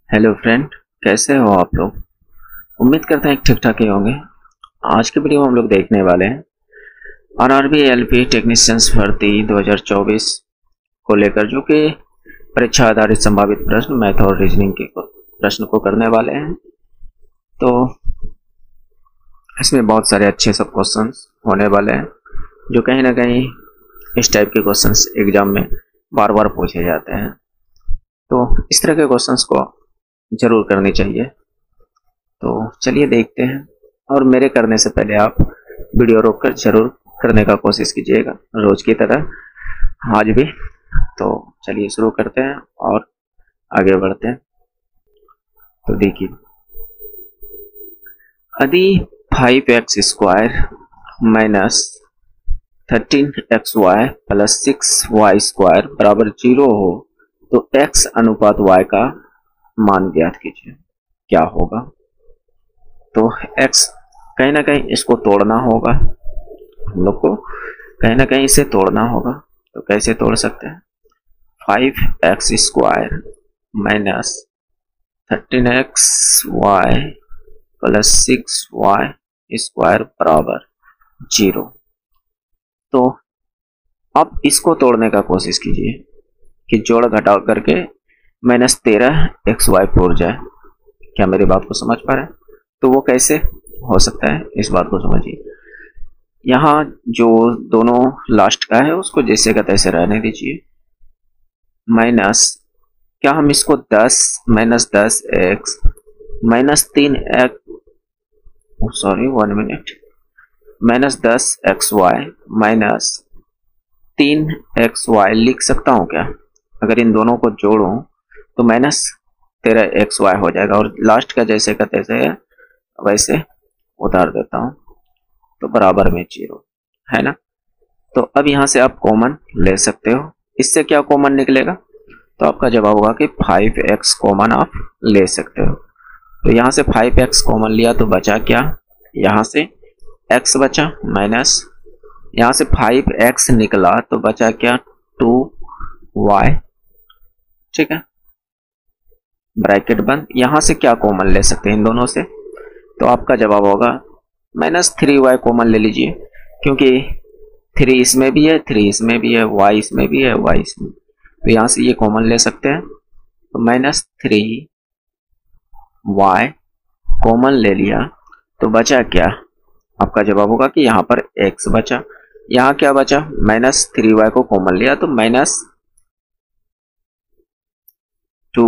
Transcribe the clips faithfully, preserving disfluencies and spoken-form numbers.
Hello friend, कैसे हो आप लोग। उम्मीद करते हैं ठीक ठाक ही होंगे। आज के वीडियो में हम लोग देखने वाले हैं आरआरबी एलपी टेक्नीशियंस भर्ती दो हज़ार चौबीस को लेकर, जो कि परीक्षा आधारित संभावित प्रश्न मैथ और रीजनिंग के प्रश्न को करने वाले हैं। तो इसमें बहुत सारे अच्छे सब क्वेश्चंस होने वाले हैं, जो कहीं ना कहीं इस टाइप के क्वेश्चंस एग्जाम में बार बार पूछे जाते हैं। तो इस तरह के क्वेश्चंस को जरूर करनी चाहिए। तो चलिए देखते हैं, और मेरे करने से पहले आप वीडियो रोककर जरूर करने का कोशिश कीजिएगा, रोज की तरह आज भी। तो चलिए शुरू करते हैं और आगे बढ़ते हैं। तो देखिए, यदि five x square minus thirteen x y plus six y square बराबर जीरो हो तो x अनुपात y का मान ज्ञात कीजिए, क्या होगा। तो x कहीं ना कहीं इसको तोड़ना होगा, हम लोग को कहीं ना कहीं इसे तोड़ना होगा। तो कैसे तोड़ सकते हैं, five x square minus thirteen x y plus six y square बराबर जीरो। तो अब इसको तोड़ने का कोशिश कीजिए कि जोड़ घटाव करके माइनस तेरह एक्स वाई फोर जाए। क्या मेरी बात को समझ पा रहे हैं? तो वो कैसे हो सकता है, इस बात को समझिए। यहाँ जो दोनों लास्ट का है उसको जैसे का तैसे रहने दीजिए। माइनस, क्या हम इसको दस माइनस दस एक्स माइनस तीन x sorry one minute minus दस एक्स वाई माइनस तीन एक्स वाई लिख सकता हूँ क्या? अगर इन दोनों को जोड़ूं तो माइनस तेरह एक्स वाई हो जाएगा, और लास्ट का जैसे का तैसे है वैसे उतार देता हूं तो बराबर में जीरो है ना। तो अब यहां से आप कॉमन ले सकते हो। इससे क्या कॉमन निकलेगा, तो आपका जवाब होगा कि फाइव एक्स कॉमन आप ले सकते हो। तो यहां से फाइव एक्स कॉमन लिया तो बचा क्या, यहां से x बचा माइनस, यहां से फाइव एक्स निकला तो बचा क्या, टू वाई। ठीक है, ब्रैकेट बंद। यहां से क्या कॉमन ले सकते हैं इन दोनों से, तो आपका जवाब होगा माइनस थ्री वाई कॉमन ले लीजिए, क्योंकि थ्री इसमें भी है, थ्री इसमें भी है, वाई इसमें भी है, वाई इसमें। तो यहां से ये कॉमन ले सकते हैं, तो माइनस थ्री वाई कॉमन ले लिया तो बचा क्या, आपका जवाब होगा कि यहां पर x बचा। यहां क्या बचा, माइनस थ्री वाई को कॉमन लिया तो माइनस टू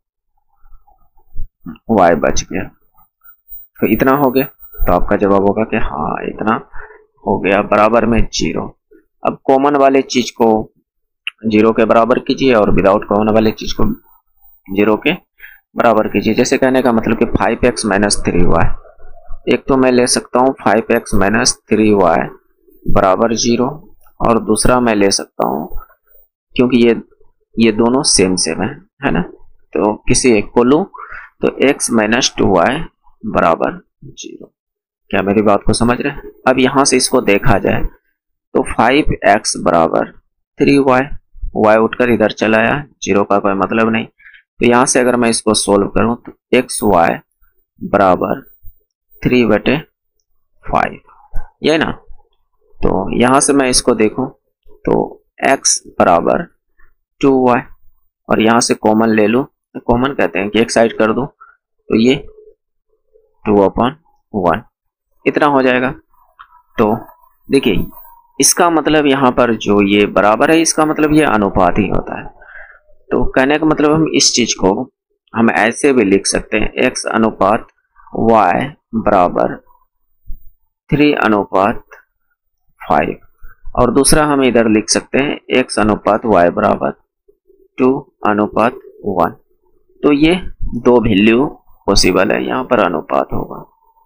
वाई बच गया। तो इतना हो गया, तो आपका जवाब होगा कि हाँ इतना हो गया बराबर में जीरो। अब कॉमन वाले चीज को जीरो के बराबर कीजिए और विदाउट कॉमन वाले चीज को जीरो के बराबर कीजिए। जैसे कहने का मतलब कि five x minus three y, एक तो मैं ले सकता हूँ five x minus three y बराबर जीरो, और दूसरा मैं ले सकता हूँ, क्योंकि ये ये दोनों सेम सेम है है ना, तो किसी एक को लूं तो x माइनस टू वाई बराबर जीरो। क्या मेरी बात को समझ रहे हैं? अब यहां से इसको देखा जाए तो फाइव एक्स बराबर थ्री वाई, वाई उठकर इधर चला आया, जीरो का कोई मतलब नहीं। तो यहां से अगर मैं इसको सोल्व करूं तो एक्स वाई बराबर थ्री बटे फाइव, ये ना। तो यहां से मैं इसको देखूं तो x बराबर टू वाई, और यहां से कॉमन ले लूं, कॉमन कहते हैं कि एक साइड कर दूं तो ये टू अपॉन वन इतना हो जाएगा। तो देखिए, इसका मतलब यहाँ पर जो ये बराबर है, इसका मतलब ये अनुपात ही होता है। तो कहने का मतलब हम इस चीज को हम ऐसे भी लिख सकते हैं, x अनुपात y बराबर थ्री अनुपात फाइव, और दूसरा हम इधर लिख सकते हैं x अनुपात y बराबर टू अनुपात वन। तो ये दो वैल्यू पॉसिबल है, यहाँ पर अनुपात होगा।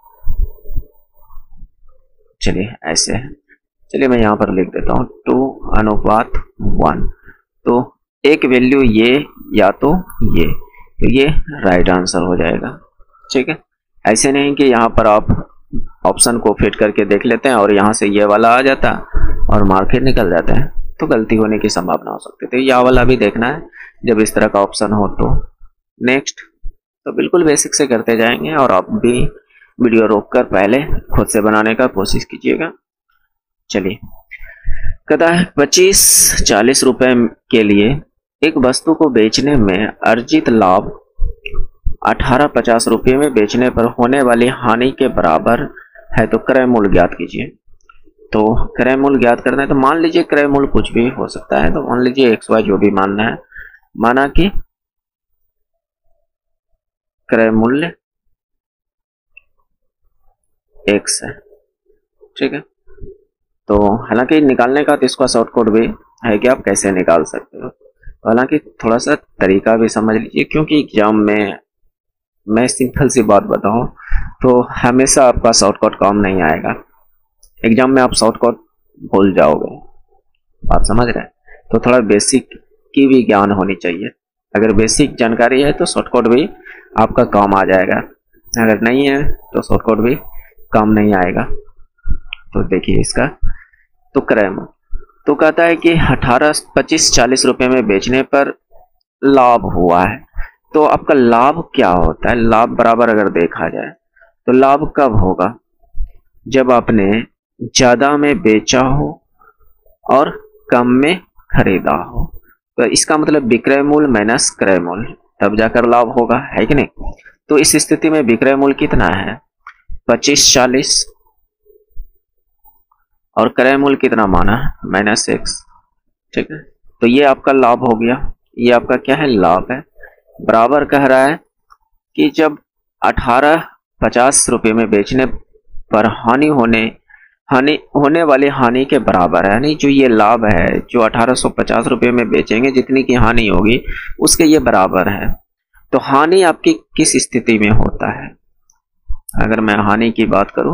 चलिए ऐसे है, चलिए मैं यहाँ पर लिख देता हूँ टू अनुपात वन। तो एक वैल्यू ये या तो ये, तो ये राइट आंसर हो जाएगा। ठीक है, ऐसे नहीं कि यहाँ पर आप ऑप्शन को फिट करके देख लेते हैं और यहाँ से ये वाला आ जाता और मार्केट निकल जाता है, तो गलती होने की संभावना हो सकती है। तो यह वाला भी देखना है जब इस तरह का ऑप्शन हो। तो नेक्स्ट तो बिल्कुल बेसिक से करते जाएंगे और आप भी वीडियो रोककर पहले खुद से बनाने का कोशिश कीजिएगा। चलिए, कहता है पच्चीस चालीस रुपए के लिए एक वस्तु को बेचने में अर्जित लाभ अठारह पचास रुपये में बेचने पर होने वाली हानि के बराबर है, तो क्रय मूल्य ज्ञात कीजिए। तो क्रय मूल्य ज्ञात करना है, तो मान लीजिए क्रय मूल्य कुछ भी हो सकता है, तो मान लीजिए एक्स वाई जो भी मानना है, माना कि क्रय मूल्य एक्स है, ठीक है। तो हालांकि निकालने का तो इसका शॉर्टकट भी है कि आप कैसे निकाल सकते हो, हालांकि थोड़ा सा तरीका भी समझ लीजिए, क्योंकि एग्जाम में मैं सिंपल सी बात बताऊं तो हमेशा आपका शॉर्टकट काम नहीं आएगा। एग्जाम में आप शॉर्टकट भूल जाओगे, बात समझ रहे हैं। तो थोड़ा बेसिक की भी ज्ञान होनी चाहिए। अगर बेसिक जानकारी है तो शॉर्टकट भी आपका काम आ जाएगा, अगर नहीं है तो शॉर्टकट भी काम नहीं आएगा। तो देखिए इसका तो क्रय मूल्य तो कहता है कि अठारह पच्चीस चालीस रुपए में बेचने पर लाभ हुआ है। तो आपका लाभ क्या होता है? लाभ बराबर अगर देखा जाए तो लाभ कब होगा? जब आपने ज्यादा में बेचा हो और कम में खरीदा हो। तो इसका मतलब विक्रय मूल्य माइनस क्रय मूल्य, तब जाकर लाभ होगा, है कि नहीं। तो इस स्थिति में विक्रय मूल्य कितना है? पच्चीस चालीस और क्रय मूल्य कितना माना? माइनस एक्स, ठीक है। तो ये आपका लाभ हो गया, ये आपका क्या है? लाभ है। बराबर कह रहा है कि जब अठारह पचास रुपये में बेचने पर हानि होने हानि होने वाली हानि के बराबर है, यानी जो ये लाभ है जो अठारह सौ पचास रुपये में बेचेंगे जितनी की हानि होगी उसके ये बराबर है। तो हानि आपकी किस स्थिति में होता है? अगर मैं हानि की बात करूं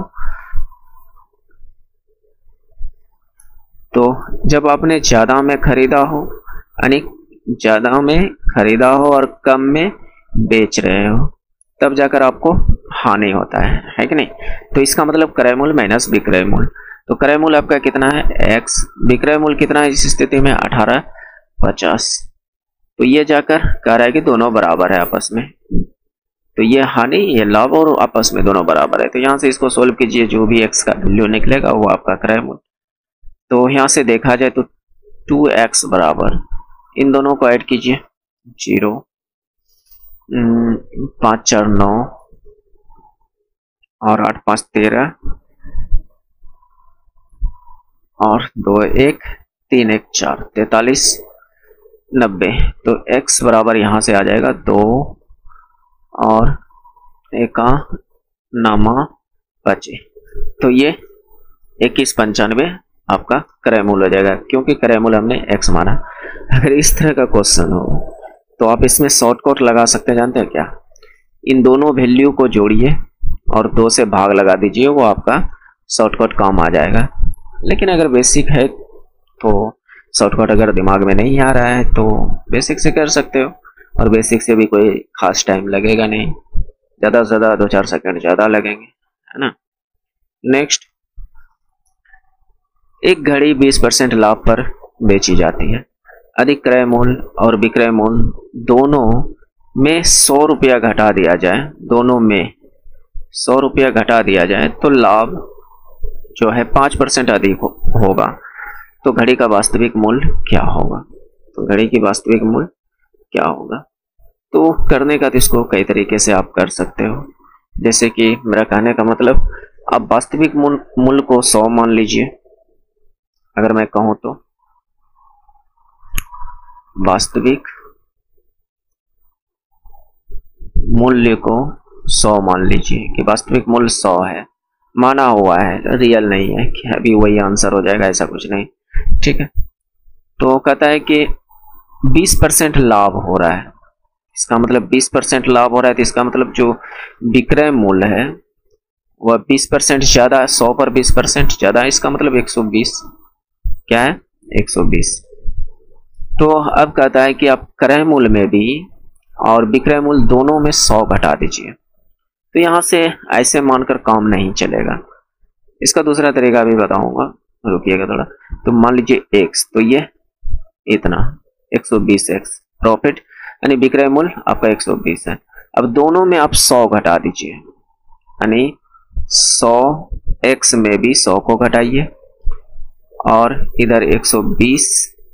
तो जब आपने ज्यादा में खरीदा हो, यानी ज्यादा में खरीदा हो और कम में बेच रहे हो, तब जाकर आपको हानि होता है, है कि नहीं। तो इसका मतलब क्रय मूल्य माइनस विक्रय मूल्य। तो क्रय मूल्य आपका कितना है? एक्स। विक्रय मूल्य कितना है इस स्थिति में? अठारह पचास। तो ये जाकर कह रहा है कि दोनों बराबर है आपस में। तो ये हानि, ये लाभ और आपस में दोनों बराबर है। तो यहां से इसको सोल्व कीजिए, जो भी एक्स का वैल्यू निकलेगा वो आपका क्रय मूल्य। तो यहां से देखा जाए तो टू एक्स बराबर, इन दोनों को ऐड कीजिए, जीरो, पांच चार नौ और आठ पांच तेरह और दो एक तीन एक चार तैतालीस नब्बे। तो x बराबर यहां से आ जाएगा दो और एका नामा पचे। तो ये इक्कीस पंचानवे आपका क्रय मूल्य हो जाएगा, क्योंकि क्रय मूल्य हमने x माना। अगर इस तरह का क्वेश्चन हो तो आप इसमें शॉर्टकट लगा सकते हैं, जानते हैं क्या? इन दोनों वैल्यू को जोड़िए और दो से भाग लगा दीजिए, वो आपका शॉर्टकट काम आ जाएगा। लेकिन अगर बेसिक है तो शॉर्टकट अगर दिमाग में नहीं आ रहा है तो बेसिक से कर सकते हो, और बेसिक से भी कोई खास टाइम लगेगा नहीं, ज़्यादा से ज़्यादा दो चार सेकंड ज़्यादा लगेंगे, है ना। नेक्स्ट, एक घड़ी बीस परसेंट लाभ पर बेची जाती है। अधिक क्रय मूल्य और विक्रय मूल्य दोनों में सौ रुपया घटा दिया जाए, दोनों में सौ रुपया घटा दिया जाए तो लाभ जो है पाँच परसेंट अधिक हो, होगा। तो घड़ी का वास्तविक मूल्य क्या होगा? तो घड़ी की वास्तविक मूल्य क्या होगा? तो करने का तो इसको कई तरीके से आप कर सकते हो। जैसे कि मेरा कहने का मतलब, आप वास्तविक मूल्य को सौ मान लीजिए। अगर मैं कहूं तो वास्तविक मूल्य को सौ मान लीजिए कि वास्तविक मूल्य सौ है, माना हुआ है, रियल नहीं है कि अभी वही आंसर हो जाएगा, ऐसा कुछ नहीं, ठीक है। तो कहता है कि बीस परसेंट लाभ हो रहा है, इसका मतलब बीस परसेंट लाभ हो रहा है, तो इसका मतलब जो विक्रय मूल्य है वह बीस परसेंट ज्यादा, सौ पर बीस परसेंट ज्यादा, इसका मतलब एक सौ बीस। क्या है? एक सौ बीस। तो अब कहता है कि आप क्रय मूल्य में भी और विक्रय मूल्य दोनों में सौ घटा दीजिए। तो यहां से ऐसे मानकर काम नहीं चलेगा, इसका दूसरा तरीका भी बताऊंगा, रुकिएगा थोड़ा। तो मान लीजिए एक्स, तो ये इतना एक सौ बीस एक्स प्रॉफिट, यानी विक्रय मूल्य आपका एक सौ बीस है। अब दोनों में आप सौ घटा दीजिए, यानी सौ एक्स में भी सौ को घटाइए और इधर एक सौ बीस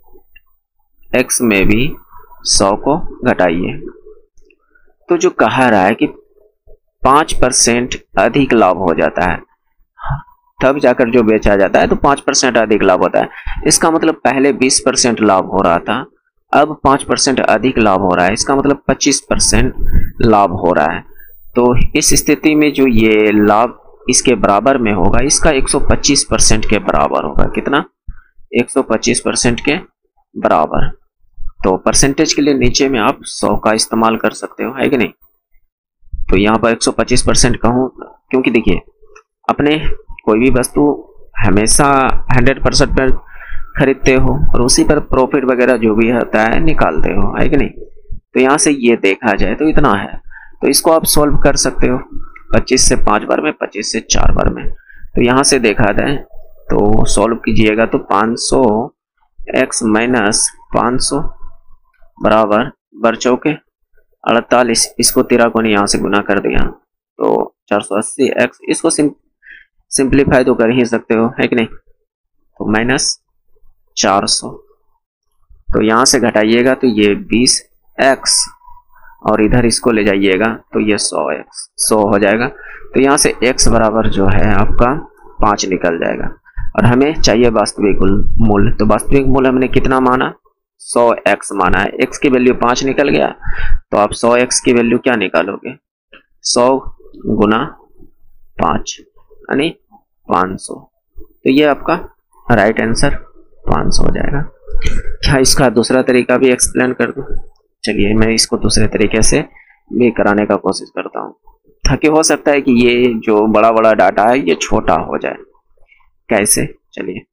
एक्स में भी सौ को घटाइए। तो जो कहा रहा है कि पाँच परसेंट अधिक लाभ हो जाता है, तब जाकर जो बेचा जाता है तो पाँच परसेंट अधिक लाभ होता है। इसका मतलब पहले बीस परसेंट लाभ हो रहा था, अब पाँच परसेंट अधिक लाभ हो रहा है, इसका मतलब पच्चीस परसेंट लाभ हो रहा है। तो इस स्थिति में जो ये लाभ इसके बराबर में होगा, इसका एक सौ पच्चीस परसेंट के बराबर होगा। कितना? एक सौ पच्चीस परसेंट के बराबर। तो परसेंटेज के लिए नीचे में आप सौ का इस्तेमाल कर सकते हो, है कि नहीं? तो यहाँ पर एक सौ पच्चीस परसेंट कहूँ क्योंकि देखिए, अपने कोई भी वस्तु हमेशा सौ परसेंट पर खरीदते हो और उसी पर प्रॉफिट वगैरह जो भी होता है निकालते हो, है कि नहीं? तो यहाँ से ये देखा जाए तो इतना है। तो इसको आप सॉल्व कर सकते हो पच्चीस से पाँच बार में, पच्चीस से चार बार में। तो यहाँ से देखा जाए तो सॉल्व कीजिएगा तो पाँच सौ एक्स माइनस पाँच सौ बराबर बर चौके अड़तालीस, इसको तिराकोनी यहाँ से गुना कर दिया तो चार सौ अस्सी एक्स, इसको सिम सिंप्लीफाई तो कर ही सकते हो, है कि नहीं? तो माइनस चार सौ, तो यहाँ से घटाइएगा तो ये बीस एक्स और इधर इसको ले जाइएगा तो ये सौ एक्स सौ हो जाएगा। तो यहाँ से x बराबर जो है आपका पाँच निकल जाएगा और हमें चाहिए वास्तविक मूल्य। तो वास्तविक मूल्य हमने कितना माना? सौ एक्स माना है। x की वैल्यू पाँच निकल गया, तो आप सौ एक्स की वैल्यू क्या निकालोगे? सौ गुना पाँच यानी पाँच सौ। तो ये आपका राइट आंसर पाँच सौ हो जाएगा। क्या इसका दूसरा तरीका भी एक्सप्लेन कर दूं? चलिए मैं इसको दूसरे तरीके से भी कराने का कोशिश करता हूँ, ताकि हो सकता है कि ये जो बड़ा बड़ा डाटा है ये छोटा हो जाए। कैसे? चलिए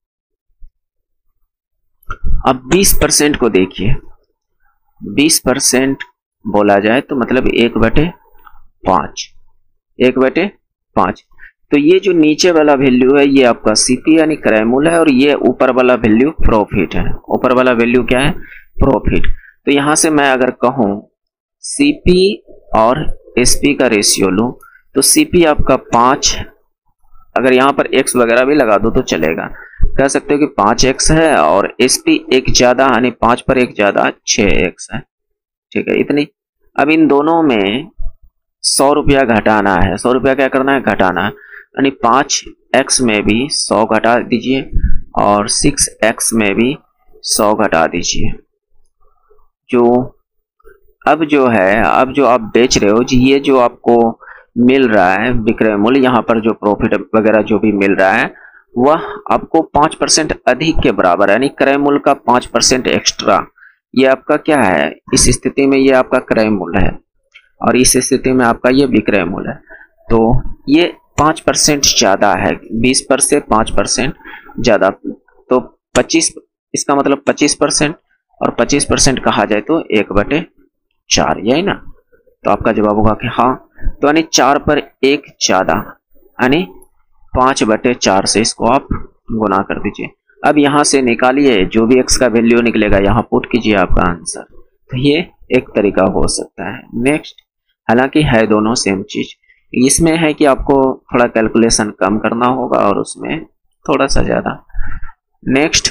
अब बीस परसेंट को देखिए। बीस परसेंट बोला जाए तो मतलब एक बटे पाँच, एक बटे पाँच। तो ये जो नीचे वाला वैल्यू है ये आपका सीपी यानी क्रय मूल्य है और ये ऊपर वाला वैल्यू प्रॉफिट है। ऊपर वाला वैल्यू क्या है? प्रॉफिट। तो यहां से मैं अगर कहूं सीपी और एसपी का रेशियो लूं तो सीपी आपका पाँच, अगर यहां पर एक्स वगैरह भी लगा दो तो चलेगा, कह सकते हो कि पाँच एक्स है और एसपी एक ज्यादा यानी पाँच पर एक ज्यादा छह एक्स है। ठीक है, इतनी। अब इन दोनों में सौ रुपया घटाना है। सौ रुपया क्या करना है? घटाना है, यानी पाँच एक्स में भी सौ घटा दीजिए और सिक्स एक्स में भी सौ घटा दीजिए। जो अब जो है, अब जो आप बेच रहे हो जी, ये जो आपको मिल रहा है विक्रय मूल्य, यहाँ पर जो प्रॉफिट वगैरह जो भी मिल रहा है वह आपको पाँच परसेंट अधिक के बराबर है, यानी क्रय मूल्य का पाँच परसेंट एक्स्ट्रा। ये आपका क्या है? इस स्थिति में ये आपका क्रय मूल्य है और इस स्थिति में आपका ये विक्रय मूल्य है। तो ये पाँच परसेंट ज्यादा है, बीस पर से पाँच परसेंट ज्यादा। तो पच्चीस, इसका मतलब पच्चीस परसेंट और पच्चीस परसेंट कहा जाए तो एक बटे चार, यही ना? तो आपका जवाब होगा कि हाँ। तो यानी चार पर एक ज्यादा यानी पांच बटे चार से इसको आप गुना कर दीजिए। अब यहां से निकालिए जो भी एक्स का वैल्यू निकलेगा, यहां पुट कीजिए आपका आंसर। तो ये एक तरीका हो सकता है। नेक्स्ट, हालांकि है दोनों सेम चीज, इसमें है कि आपको थोड़ा कैलकुलेशन कम करना होगा और उसमें थोड़ा सा ज्यादा। नेक्स्ट,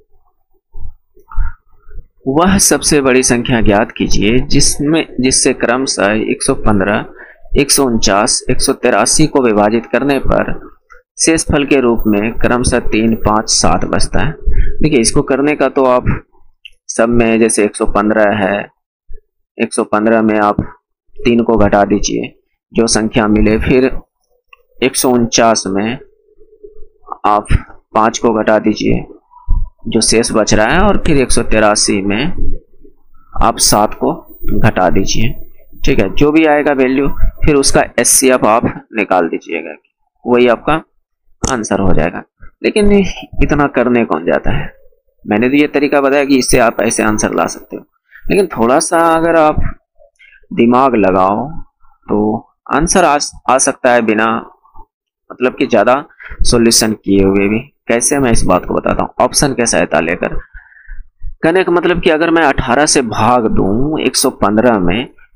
वह सबसे बड़ी संख्या ज्ञात कीजिए जिसमें जिससे क्रमशः एक सौ पंद्रह, एक सौ उनचास, एक सौ तिरासी को विभाजित करने पर शेष फल के रूप में क्रमशः तीन, पाँच, सात बचता है। देखिए, इसको करने का तो आप सब में जैसे एक सौ पंद्रह है, एक सौ पंद्रह में आप तीन को घटा दीजिए जो संख्या मिले, फिर एक सौ उनचास में आप पाँच को घटा दीजिए जो शेष बच रहा है, और फिर एक सौ तिरासी में आप सात को घटा दीजिए। ठीक है, जो भी आएगा वैल्यू फिर उसका एचसीएफ आप निकाल दीजिएगा, वही आपका आंसर हो जाएगा। लेकिन इतना करने कौन जाता है? मैंने तो ये तरीका बताया कि इससे आप ऐसे आंसर ला सकते हो, लेकिन थोड़ा सा अगर आप दिमाग लगाओ तो आंसर आ, आ सकता है बिना मतलब कि ज्यादा सॉल्यूशन किए हुए भी। कैसे, मैं इस बात को बताता हूँ ऑप्शन की सहायता लेकर। कहने का मतलब कि अगर मैं अठारह से भाग दूं एक सौ पंद्रह में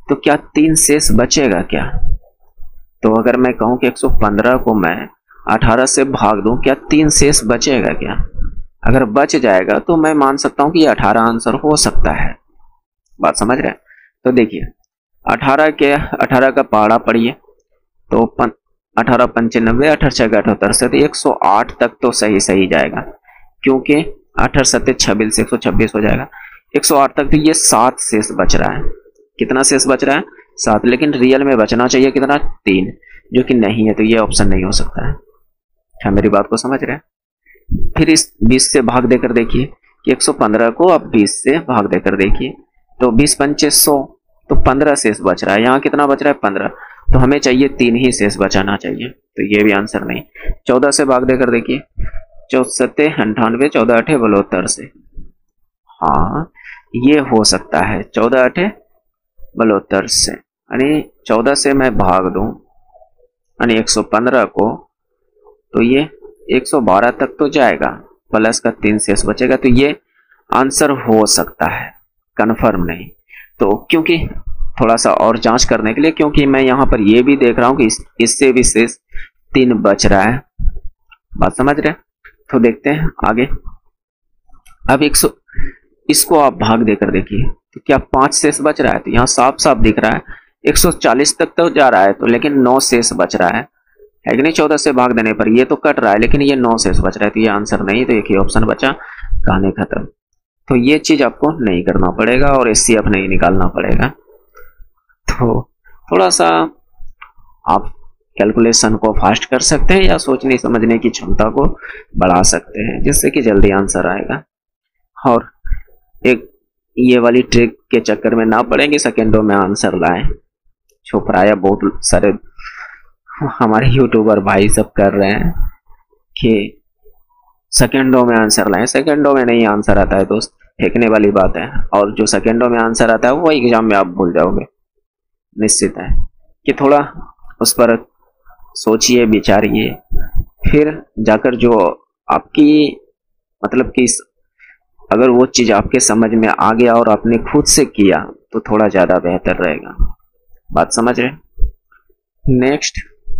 तो क्या तीन शेष बचेगा क्या? तो अगर मैं कहूं कि एक सौ पंद्रह को मैं अठारह से भाग दूं, क्या तीन शेष बचेगा क्या? अगर बच जाएगा तो मैं मान सकता हूं कि ये अठारह आंसर हो सकता है। बात समझ रहे हैं? तो देखिए अठारह के अठारह का पहाड़ा पढ़िए तो पन, अठारह पंचानबे अठारह छः अठहत्तर से एक सौ आठ तक तो सही सही जाएगा, क्योंकि अठारह सत्ते छब्बीस से एक सौ छब्बीस हो जाएगा। एक सौ आठ तक तो ये सात शेष बच रहा है। कितना शेष बच रहा है? सात। लेकिन रियल में बचना चाहिए कितना? तीन, जो कि नहीं है, तो ये ऑप्शन नहीं हो सकता है। क्या मेरी बात को समझ रहे हैं? फिर इस बीस से भाग देकर देखिए कि एक सौ पंद्रह को आप बीस से भाग देकर देखिए तो बीस पंचे सौ, तो पंद्रह शेष बच रहा है। यहाँ कितना बच रहा है? पंद्रह। तो हमें चाहिए तीन ही शेष बचाना चाहिए, तो ये भी आंसर नहीं। चौदह से भाग देकर देखिए, चौसते अंठानवे, चौदह अठे बलहत्तर से, हाँ ये हो सकता है। चौदह अठे बलहत्तर से, यानी चौदह से मैं भाग दूं यानी एक सौ पंद्रह को, तो ये एक सौ बारह तक तो जाएगा, प्लस का तीन शेष बचेगा, तो ये आंसर हो सकता है, कंफर्म नहीं। तो क्योंकि थोड़ा सा और जांच करने के लिए, क्योंकि मैं यहाँ पर ये भी देख रहा हूँ कि इस, इससे भी शेष तीन बच रहा है। बात समझ रहे हैं? तो देखते हैं आगे। अब एक सौ इसको आप भाग देकर देखिए तो क्या पांच शेष बच रहा है? तो यहाँ साफ साफ दिख रहा है एक सौ चालीस तक तो जा रहा है, तो लेकिन नौ शेष बच रहा है, है कि नहीं? चौदह से भाग देने पर ये तो कट रहा है, लेकिन ये नौ शेष बच रहा है, तो ये आंसर नहीं। तो एक ही ऑप्शन बचा, कहानी खत्म। तो ये चीज आपको नहीं करना पड़ेगा और एस सी एफ नहीं निकालना पड़ेगा। तो थोड़ा सा आप कैलकुलेशन को फास्ट कर सकते हैं या सोचने समझने की क्षमता को बढ़ा सकते हैं, जिससे कि जल्दी आंसर आएगा। और एक ये वाली ट्रिक के चक्कर में ना पड़ेंगे सेकेंडों में आंसर लाएं, जो प्राय बहुत सारे हमारे यूट्यूबर भाई सब कर रहे हैं कि सेकेंडों में आंसर लाएं। सेकेंडों में नहीं आंसर आता है दोस्त, फेंकने वाली बात है। और जो सेकेंडों में आंसर आता है वो एग्जाम में आप भूल जाओगे, निश्चित है। कि थोड़ा उस पर सोचिए, विचारिए, फिर जाकर जो आपकी मतलब कि अगर वो चीज आपके समझ में आ गया और आपने खुद से किया तो थोड़ा ज्यादा बेहतर रहेगा। बात समझ रहे? नेक्स्ट,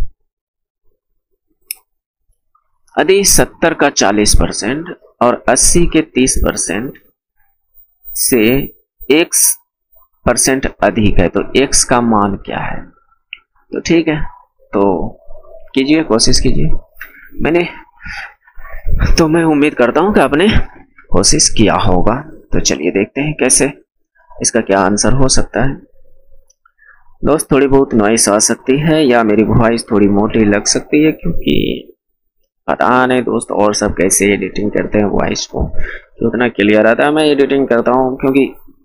यदि सत्तर का चालीस परसेंट और अस्सी के तीस परसेंट से x परसेंट अधिक है तो x का मान क्या है? तो ठीक है, तो कीजिए, कोशिश कीजिए। मैंने तो मैं उम्मीद करता हूं कि आपने कोशिश किया होगा। तो चलिए देखते हैं कैसे इसका क्या आंसर हो सकता है। दोस्त थोड़ी बहुत नॉइस आ सकती है या मेरी वॉइस थोड़ी मोटी लग सकती है, क्योंकि पता नहीं दोस्त और सब कैसे एडिटिंग करते हैं वॉइस को, तो उतना क्लियर आता है। मैं एडिटिंग करता हूँ क्योंकि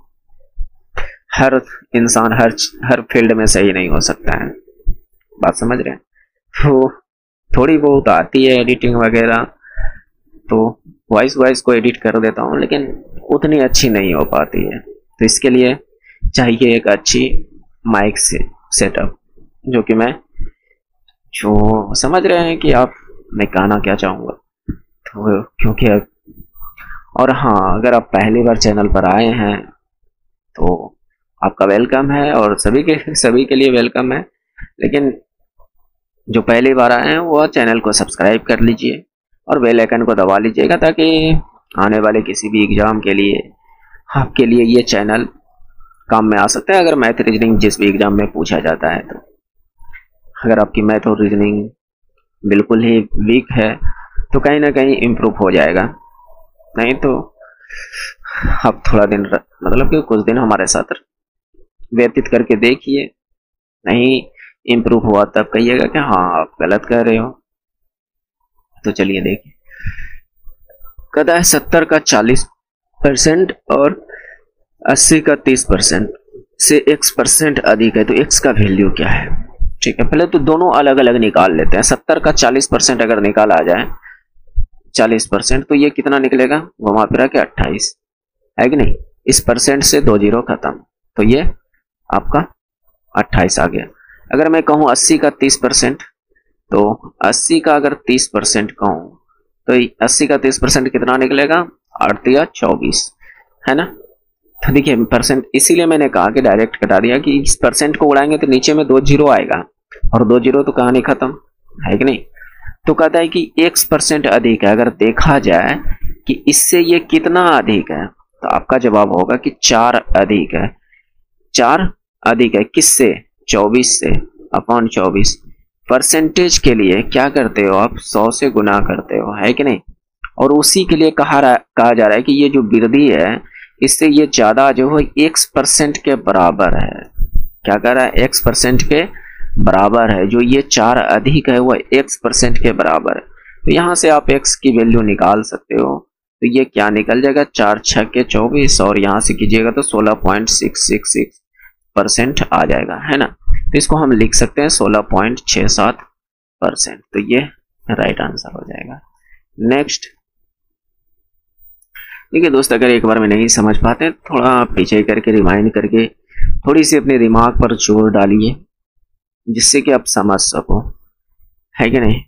हर इंसान हर हर फील्ड में सही नहीं हो सकता है। बात समझ रहे हैं? तो थोड़ी बहुत आती है एडिटिंग वगैरह, तो वॉइस वॉइस को एडिट कर देता हूँ, लेकिन उतनी अच्छी नहीं हो पाती है। तो इसके लिए चाहिए एक अच्छी माइक से सेटअप, जो कि मैं जो समझ रहे हैं कि आप मैं कहना क्या चाहूँगा। तो क्योंकि अब और हाँ, अगर आप पहली बार चैनल पर आए हैं तो आपका वेलकम है, और सभी के सभी के लिए वेलकम है। लेकिन जो पहली बार आए हैं वो चैनल को सब्सक्राइब कर लीजिए और बेल आइकन को दबा लीजिएगा, ताकि आने वाले किसी भी एग्जाम के लिए आपके लिए ये चैनल काम में आ सकता है। अगर मैथ रीजनिंग जिस भी एग्जाम में पूछा जाता है, तो अगर आपकी मैथ और रीजनिंग बिल्कुल ही वीक है तो कहीं ना कहीं इम्प्रूव हो जाएगा। नहीं तो आप थोड़ा दिन मतलब कि कुछ दिन हमारे साथ व्यतीत करके देखिए, नहीं इम्प्रूव हुआ तब कहिएगा कि हाँ आप गलत कर रहे हो। तो चलिए देखिए, कहता है सत्तर का चालीस परसेंट और अस्सी का तीस परसेंट से x परसेंट अधिक है तो x का वैल्यू क्या है? ठीक है, पहले तो दोनों अलग अलग निकाल लेते हैं। सत्तर का चालीस परसेंट अगर निकाला जाए चालीस परसेंट, तो ये कितना निकलेगा? घुमा फिरा के अट्ठाईस, है कि नहीं? इस परसेंट से दो जीरो खत्म, तो ये आपका अट्ठाईस आ गया। अगर मैं कहूँ अस्सी का तीस परसेंट, तो अस्सी का अगर तीस परसेंट कहूँ तो अस्सी का तीस परसेंट कितना निकलेगा? आठ या चौबीस, है ना? तो देखिए परसेंट, इसीलिए मैंने कहा कि डायरेक्ट कटा दिया कि इस परसेंट को उड़ाएंगे तो नीचे में दो जीरो आएगा, और दो जीरो तो कहानी खत्म है कि नहीं। तो कहता है कि एक्स परसेंट अधिक है। अगर देखा जाए कि इससे ये कितना अधिक है, तो आपका जवाब होगा कि चार अधिक है। चार अधिक है किससे? चौबीस से, अपॉन चौबीस। परसेंटेज के लिए क्या करते हो आप? सौ से गुना करते हो, है कि नहीं। और उसी के लिए कहा कहा जा रहा है कि ये जो वृद्धि है इससे ये ज्यादा जो है एक्स परसेंट के बराबर है। क्या कह रहा है? एक्स परसेंट के बराबर है। जो ये चार अधिक है वह एक्स परसेंट के बराबर है। तो यहां से आप एक्स की वैल्यू निकाल सकते हो। तो ये क्या निकल जाएगा? चार छह के चौबीस, और यहां से कीजिएगा तो सोलह point six six six percent आ जाएगा, है ना। तो इसको हम लिख सकते हैं सोलह पॉइंट छह सात परसेंट। तो ये राइट आंसर हो जाएगा। नेक्स्ट देखिए दोस्त, अगर एक बार में नहीं समझ पाते थोड़ा पीछे करके रिमाइंड करके थोड़ी सी अपने दिमाग पर जोर डालिए, जिससे कि आप समझ सको, है कि नहीं।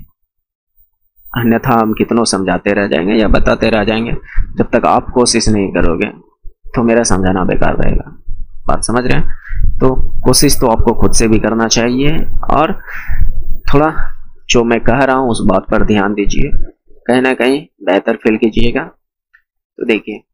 अन्यथा हम कितनों समझाते रह जाएंगे या बताते रह जाएंगे, जब तक आप कोशिश नहीं करोगे तो मेरा समझाना बेकार रहेगा। बात समझ रहे हैं? तो कोशिश तो आपको खुद से भी करना चाहिए, और थोड़ा जो मैं कह रहा हूं उस बात पर ध्यान दीजिए, कहीं ना कहीं बेहतर फील कीजिएगा। तो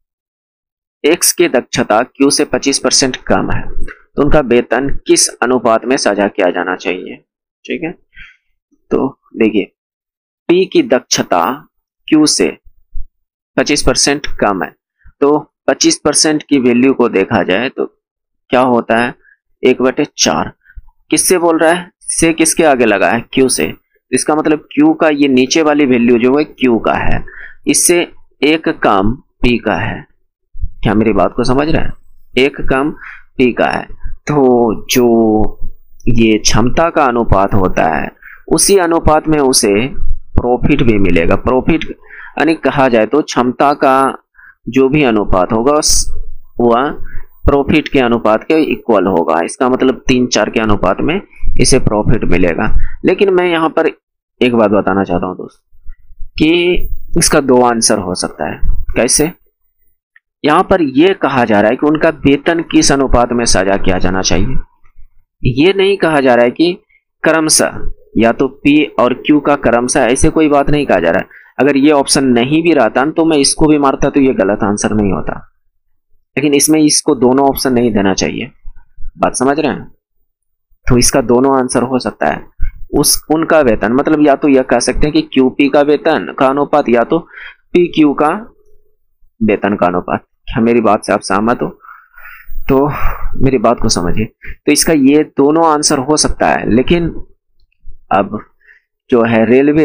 देखिए एक्स की दक्षता क्यू से पच्चीस परसेंट कम है, तो उनका वेतन किस अनुपात में साझा किया जाना चाहिए? ठीक है, तो देखिए पी की दक्षता क्यू से पच्चीस परसेंट कम है, तो पच्चीस परसेंट की वैल्यू को देखा जाए तो क्या होता है? एक बटे चार। किससे बोल रहा है? से किसके आगे लगा है? क्यू से। इसका मतलब क्यू का ये नीचे वाली वैल्यू जो है क्यू का है, इससे एक कम पी का है। क्या मेरी बात को समझ रहे हैं? एक कम पी का है। तो जो ये क्षमता का अनुपात होता है उसी अनुपात में उसे प्रॉफिट भी मिलेगा। प्रॉफिट यानी कहा जाए तो क्षमता का जो भी अनुपात होगा वह प्रॉफिट के अनुपात के इक्वल होगा। इसका मतलब तीन चार के अनुपात में इसे प्रॉफिट मिलेगा। लेकिन मैं यहाँ पर एक बात बताना चाहता हूँ दोस्त, कि इसका दो आंसर हो सकता है। कैसे? यहाँ पर यह कहा जा रहा है कि उनका वेतन किस अनुपात में साझा किया जाना चाहिए। ये नहीं कहा जा रहा है कि क्रमशः या तो P और Q का क्रमशः, ऐसे कोई बात नहीं कहा जा रहा है। अगर ये ऑप्शन नहीं भी रहता तो मैं इसको भी मारता तो ये गलत आंसर नहीं होता, लेकिन इसमें इसको दोनों ऑप्शन नहीं देना चाहिए। बात समझ रहे हैं? तो इसका दोनों आंसर हो सकता है। उस उनका वेतन मतलब या तो यह कह सकते हैं कि क्यूपी का वेतन का अनुपात या तो पी क्यू का वेतन का अनुपात। क्या मेरी बात से आप सहमत हो? तो मेरी बात को समझिए। तो इसका ये दोनों आंसर हो सकता है, लेकिन अब जो है रेलवे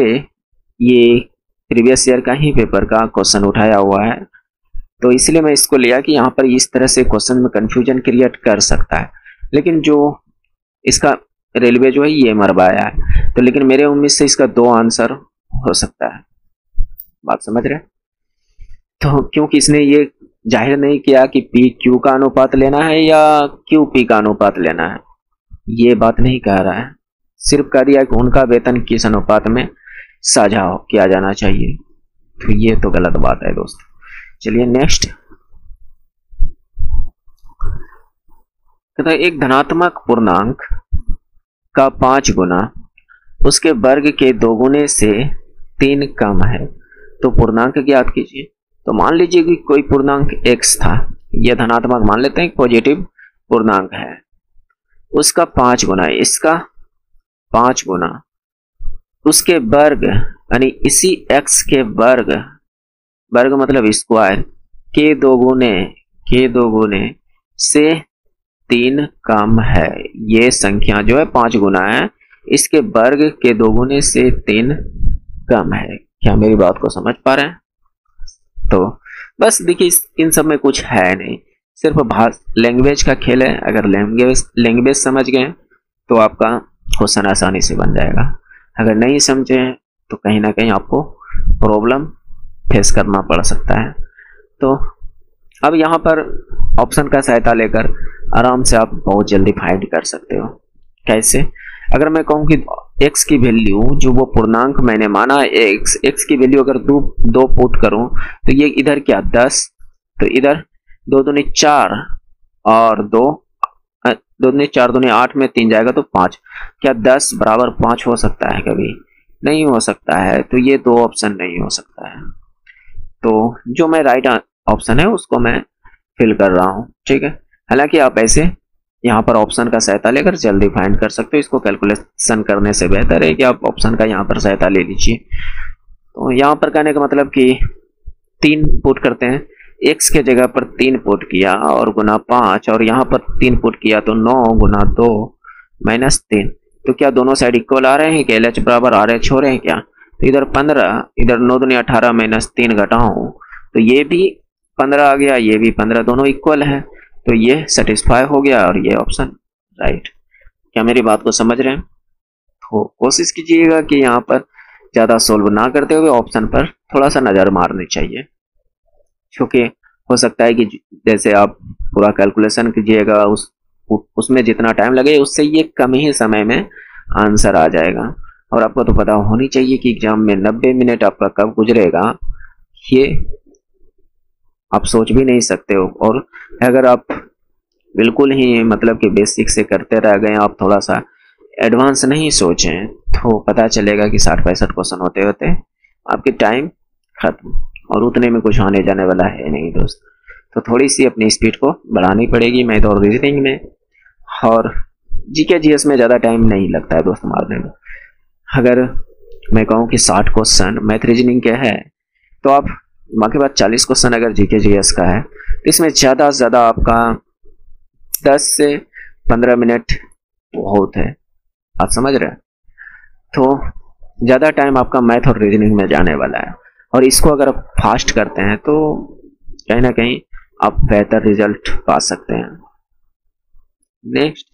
ये प्रीवियस ईयर का ही पेपर का क्वेश्चन उठाया हुआ है, तो इसलिए मैं इसको लिया कि यहाँ पर इस तरह से क्वेश्चन में कंफ्यूजन क्रिएट कर सकता है। लेकिन जो इसका रेलवे जो है ये मरवाया है, तो लेकिन मेरे उम्मीद से इसका दो आंसर हो सकता है। बात समझ रहे? तो क्योंकि इसने ये जाहिर नहीं किया कि पी क्यू का अनुपात लेना है या क्यू पी का अनुपात लेना है, ये बात नहीं कह रहा है। सिर्फ कह दिया कि उनका वेतन किस अनुपात में साझा किया जाना चाहिए। तो ये तो गलत बात है दोस्त। चलिए नेक्स्ट। कहता है एक धनात्मक पूर्णांक का पांच गुना उसके वर्ग के दोगुने से तीन कम है, तो पूर्णांक ज्ञात कीजिए। तो मान लीजिए कि कोई पूर्णांक x था, यह धनात्मक मान लेते हैं, पॉजिटिव पूर्णांक है, उसका पांच गुना है, इसका पांच गुना उसके वर्ग यानी इसी x के वर्ग, वर्ग मतलब स्क्वायर के दोगुने के दोगुने से तीन कम है। ये संख्या जो है पांच गुना है, इसके वर्ग के दोगुने से तीन कम है। क्या मेरी बात को समझ पा रहे हैं? तो बस देखिए इन सब में कुछ है नहीं, सिर्फ भाषा लैंग्वेज का खेल है। अगर लैंग्वेज लैंग्वेज समझ गए तो आपका क्वेश्चन आसानी से बन जाएगा। अगर नहीं समझे तो कहीं ना कहीं आपको प्रॉब्लम फेस करना पड़ सकता है। तो अब यहाँ पर ऑप्शन का सहायता लेकर आराम से आप बहुत जल्दी फाइंड कर सकते हो। कैसे? अगर मैं कहूँ कि x की वैल्यू जो वो पूर्णांक मैंने माना है x, x की वैल्यू अगर दो दो पुट करूं तो ये इधर क्या दस, तो इधर दो दूनी चार और दो दो दूनी चार दूनी आठ में तीन जाएगा तो पाँच। क्या दस बराबर पाँच हो सकता है? कभी नहीं हो सकता है। तो ये दो ऑप्शन नहीं हो सकता है। तो जो मैं राइट ऑप्शन है उसको मैं फिल कर रहा हूँ, ठीक है। हालांकि आप ऐसे यहाँ पर ऑप्शन का सहायता लेकर जल्दी फाइंड कर सकते हो। इसको कैलकुलेशन करने से बेहतर है कि आप ऑप्शन का यहाँ पर सहायता ले लीजिए। तो यहाँ पर कहने का मतलब कि तीन पुट करते हैं, x के जगह पर तीन पुट किया और गुना पाँच, और यहाँ पर तीन पुट किया तो नौ गुना दो माइनस तीन। तो क्या दोनों साइड इक्वल आ रहे हैं? क्या एल एच बराबर आर एच हो रहे हैं क्या? तो इधर पंद्रह, इधर नौ दूनी अठारह माइनस तीन घटाऊं तो ये भी पंद्रह आ गया, ये भी पंद्रह, दोनों इक्वल है। तो ये सेटिस्फाई हो गया और ये ऑप्शन राइट। क्या मेरी बात को समझ रहे हैं? तो कोशिश कीजिएगा कि यहाँ पर ज़्यादा सोल्व ना करते हुए ऑप्शन पर थोड़ा सा नज़र मारनी चाहिए, क्योंकि हो सकता है कि जैसे आप पूरा कैलकुलेशन कीजिएगा उस उसमें जितना टाइम लगे उससे ये कम ही समय में आंसर आ जाएगा। और आपको तो पता होनी चाहिए कि एग्जाम में नब्बे मिनट आपका कब गुजरेगा, ये आप सोच भी नहीं सकते हो। और अगर आप बिल्कुल ही मतलब कि बेसिक से करते रह गए, आप थोड़ा सा एडवांस नहीं सोचें, तो पता चलेगा कि साठ पैंसठ क्वेश्चन होते होते आपकी टाइम खत्म, और उतने में कुछ आने जाने वाला है नहीं दोस्त। तो थोड़ी सी अपनी स्पीड को बढ़ानी पड़ेगी मैथ और रीजनिंग में। और जीके जीएस में ज़्यादा टाइम नहीं लगता है दोस्त मारने में। अगर मैं कहूँ कि साठ क्वेश्चन मैथ रीजनिंग के है तो आप बाकी बात चालीस क्वेश्चन अगर जीके जीएस का है तो इसमें ज़्यादा से ज़्यादा आपका दस से पंद्रह मिनट बहुत है, आप समझ रहे हैं। तो ज़्यादा टाइम आपका मैथ और रीजनिंग में जाने वाला है, और इसको अगर आप फास्ट करते हैं तो कहीं ना कहीं आप बेहतर रिजल्ट पा सकते हैं। नेक्स्ट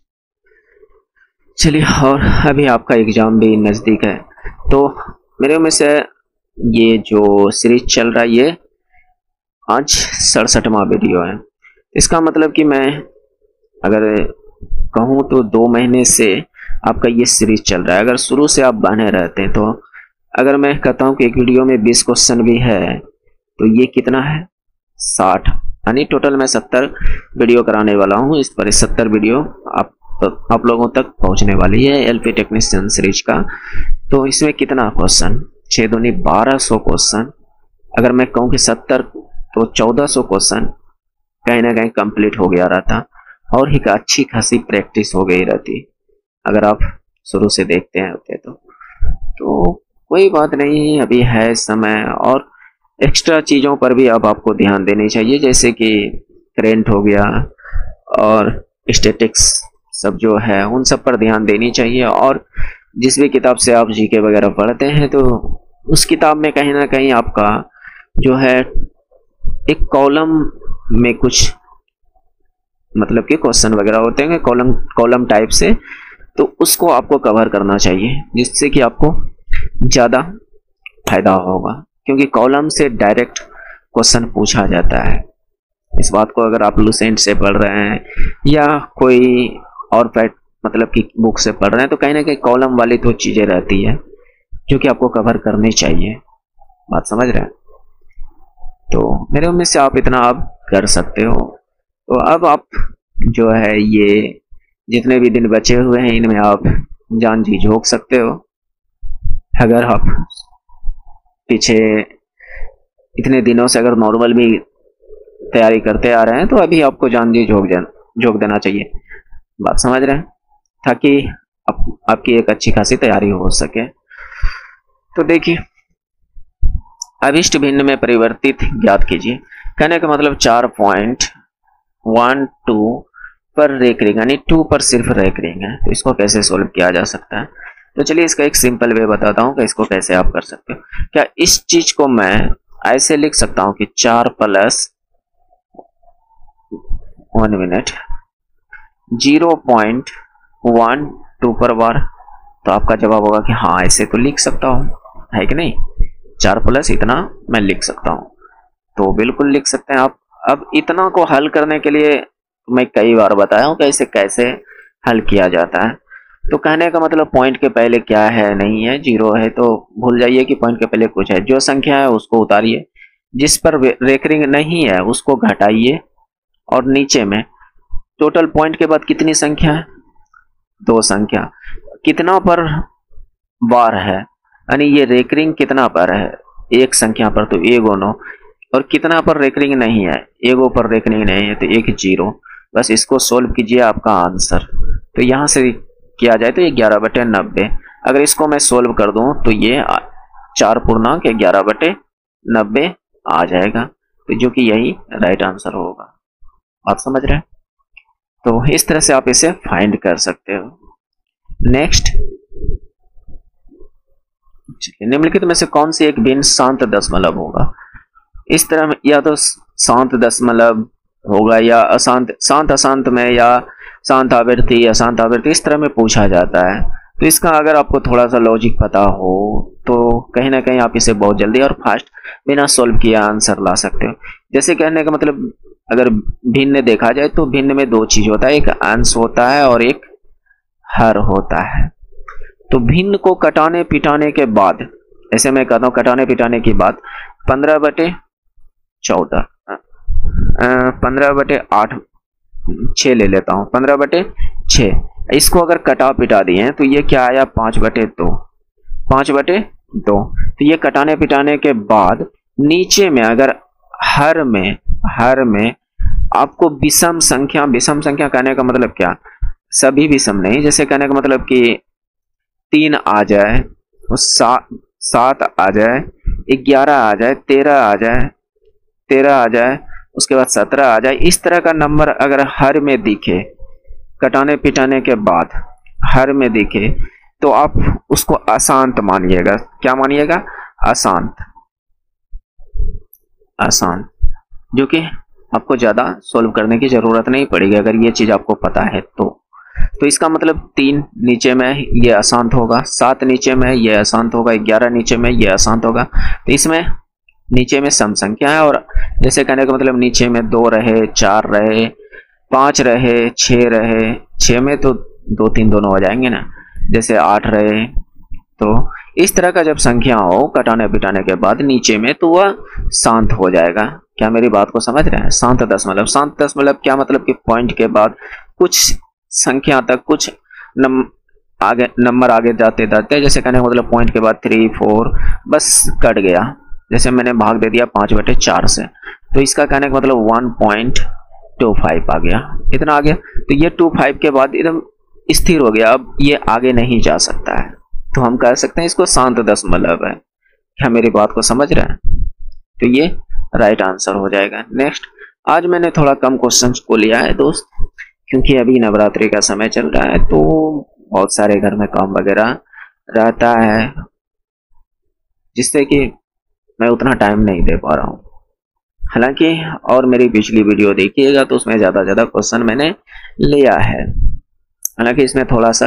चलिए, और अभी आपका एग्जाम भी नज़दीक है, तो मेरे में से ये जो सीरीज चल रहा है ये आज सड़सठवां वीडियो है। इसका मतलब कि मैं अगर कहूँ तो दो महीने से आपका ये सीरीज चल रहा है। अगर शुरू से आप बने रहते हैं तो अगर मैं कहता हूँ कि एक वीडियो में बीस क्वेश्चन भी है तो ये कितना है? साठ, यानी टोटल मैं सत्तर वीडियो कराने वाला हूँ। इस पर सत्तर वीडियो आप तो आप लोगों तक पहुँचने वाली है एलपी टेक्नीशियन सीरीज का। तो इसमें कितना क्वेश्चन? छः दूनी बारह सौ क्वेश्चन। अगर मैं कहूँ कि सत्तर तो चौदह सौ क्वेश्चन कहीं ना कहीं कंप्लीट हो गया रहता, और एक अच्छी खासी प्रैक्टिस हो गई रहती अगर आप शुरू से देखते हैं होते तो। तो कोई बात नहीं, अभी है समय, और एक्स्ट्रा चीज़ों पर भी अब आपको ध्यान देनी चाहिए, जैसे कि करेंट हो गया और स्टैटिक्स सब जो है उन सब पर ध्यान देनी चाहिए। और जिस भी किताब से आप जीके वगैरह पढ़ते हैं तो उस किताब में कहीं ना कहीं आपका जो है एक कॉलम में कुछ मतलब कि क्वेश्चन वगैरह होते हैं कॉलम कॉलम टाइप से, तो उसको आपको कवर करना चाहिए जिससे कि आपको ज़्यादा फायदा होगा, क्योंकि कॉलम से डायरेक्ट क्वेश्चन पूछा जाता है। इस बात को अगर आप लुसेंट से पढ़ रहे हैं या कोई और पैट मतलब कि बुक से पढ़ रहे हैं तो कहीं ना कहीं कॉलम वाली तो चीज़ें रहती है जो कि आपको कवर करनी चाहिए, बात समझ रहे हैं। तो मेरे उम्मीद से आप इतना आप कर सकते हो। तो अब आप जो है ये जितने भी दिन बचे हुए हैं इनमें आप जान जी झोंक सकते हो। अगर आप पीछे इतने दिनों से अगर नॉर्मल भी तैयारी करते आ रहे हैं तो अभी आपको जान जी झोंक झोंक देना चाहिए, बात समझ रहे हैं, ताकि आप, आपकी एक अच्छी खासी तैयारी हो सके। तो देखिए, अभिष्ट भिन्न में परिवर्तित ज्ञात कीजिए। कहने का मतलब चार पॉइंट वन टू पर रेकरिंग यानी टू पर सिर्फ रेकरिंग है, तो इसको कैसे सोल्व किया जा सकता है। तो चलिए इसका एक सिंपल वे बताता हूँ कि इसको कैसे आप कर सकते हो। क्या इस चीज को मैं ऐसे लिख सकता हूँ कि चार plus one minute zero point one two पर बार, तो आपका जवाब होगा कि हाँ ऐसे तो लिख सकता हूँ, है कि नहीं। चार प्लस इतना मैं लिख सकता हूँ, तो बिल्कुल लिख सकते हैं आप। अब इतना को हल करने के लिए मैं कई बार बताया हूँ कैसे कैसे हल किया जाता है। तो कहने का मतलब पॉइंट के पहले क्या है, नहीं है, जीरो है तो भूल जाइए कि पॉइंट के पहले कुछ है। जो संख्या है उसको उतारिए, जिस पर रेकरिंग नहीं है उसको घटाइए, और नीचे में टोटल पॉइंट के बाद कितनी संख्या है, दो संख्या। कितना पर बार है, यानी ये रेकरिंग कितना पर है, एक संख्या पर, तो एगो नो। और कितना पर रेकरिंग नहीं है, एगो पर रेकरिंग नहीं है, तो एक जीरो। बस इसको सोल्व कीजिए, आपका आंसर। तो यहाँ से किया जाए तो ये ग्यारह बटे नब्बे। अगर इसको मैं सोल्व कर दूं तो ये चार पूर्णांक ग्यारह बटे नब्बे आ जाएगा, तो जो कि यही राइट आंसर होगा। आप समझ रहे हैं? तो इस तरह से आप इसे फाइंड कर सकते हो। नेक्स्ट, निम्नलिखित में से कौन सी एक भिन्न शांत दशमलव होगा। इस तरह में या तो शांत दशमलव होगा या अशांत, शांत अशांत में, या शांत आवृत्ति अशांत आवृत्ति, इस तरह में पूछा जाता है। तो इसका अगर आपको थोड़ा सा लॉजिक पता हो तो कहीं ना कहीं आप इसे बहुत जल्दी और फास्ट बिना सॉल्व किए आंसर ला सकते हो। जैसे कहने का मतलब, अगर भिन्न देखा जाए तो भिन्न में दो चीज होता है, एक अंश होता है और एक हर होता है। तो भिन्न को कटाने पिटाने के बाद, ऐसे मैं कहता हूँ कटाने पिटाने की बात, पंद्रह बटे चौदह, पंद्रह बटे आठ, छः ले लेता हूँ, पंद्रह बटे छः, इसको अगर कटा पिटा दिए तो ये क्या आया, पाँच बटे दो, पाँच बटे दो। तो ये कटाने पिटाने के बाद नीचे में अगर हर में, हर में आपको विषम संख्या, विषम संख्या कहने का मतलब क्या, सभी विषम नहीं, जैसे कहने का मतलब कि तीन आ जाए, सात सात आ जाए, ग्यारह आ जाए, तेरह आ जाए, तेरह आ जाए, उसके बाद सत्रह आ जाए, इस तरह का नंबर अगर हर में दिखे, कटाने पिटाने के बाद हर में दिखे, तो आप उसको अशांत मानिएगा। क्या मानिएगा, अशांत, अशांत, जो कि आपको ज्यादा सोल्व करने की जरूरत नहीं पड़ेगी अगर ये चीज आपको पता है तो। तो इसका मतलब तीन नीचे में ये अशांत होगा, सात नीचे में ये अशांत होगा, ग्यारह नीचे में ये अशांत होगा। तो इसमें नीचे में सम संख्या है, और जैसे कहने का मतलब नीचे में दो रहे, चार रहे, पांच रहे, छह रहे, छह में तो दो तीन दोनों हो जाएंगे ना, जैसे आठ रहे। तो इस तरह का जब संख्या हो कटाने पिटाने के बाद नीचे में, तो वह शांत हो जाएगा। क्या मेरी बात को समझ रहे हैं? शांत दशमलव, शांत दशमलव क्या मतलब कि पॉइंट के बाद कुछ संख्या तक कुछ नम, आगे नंबर आगे जाते जाते, जैसे कहने का मतलब पॉइंट के बाद थ्री फोर बस कट गया, जैसे मैंने भाग दे दिया पांच बटे चार से, तो इसका कहने का मतलब वन पॉइंट टू फाइव आ गया, इतना आ गया। तो ये टू फाइव के बाद एकदम स्थिर हो गया, अब ये आगे नहीं जा सकता है, तो हम कह सकते हैं इसको शांत दशमलव है। क्या मेरी बात को समझ रहे हैं? तो ये राइट आंसर हो जाएगा। नेक्स्ट, आज मैंने थोड़ा कम क्वेश्चंस को लिया है दोस्त, क्योंकि अभी नवरात्रि का समय चल रहा है, तो बहुत सारे घर में काम वगैरह रहता है, जिससे कि मैं उतना टाइम नहीं दे पा रहा हूँ। हालांकि और मेरी पिछली वीडियो देखिएगा तो उसमें ज़्यादा ज़्यादा क्वेश्चन मैंने लिया है, हालांकि इसमें थोड़ा सा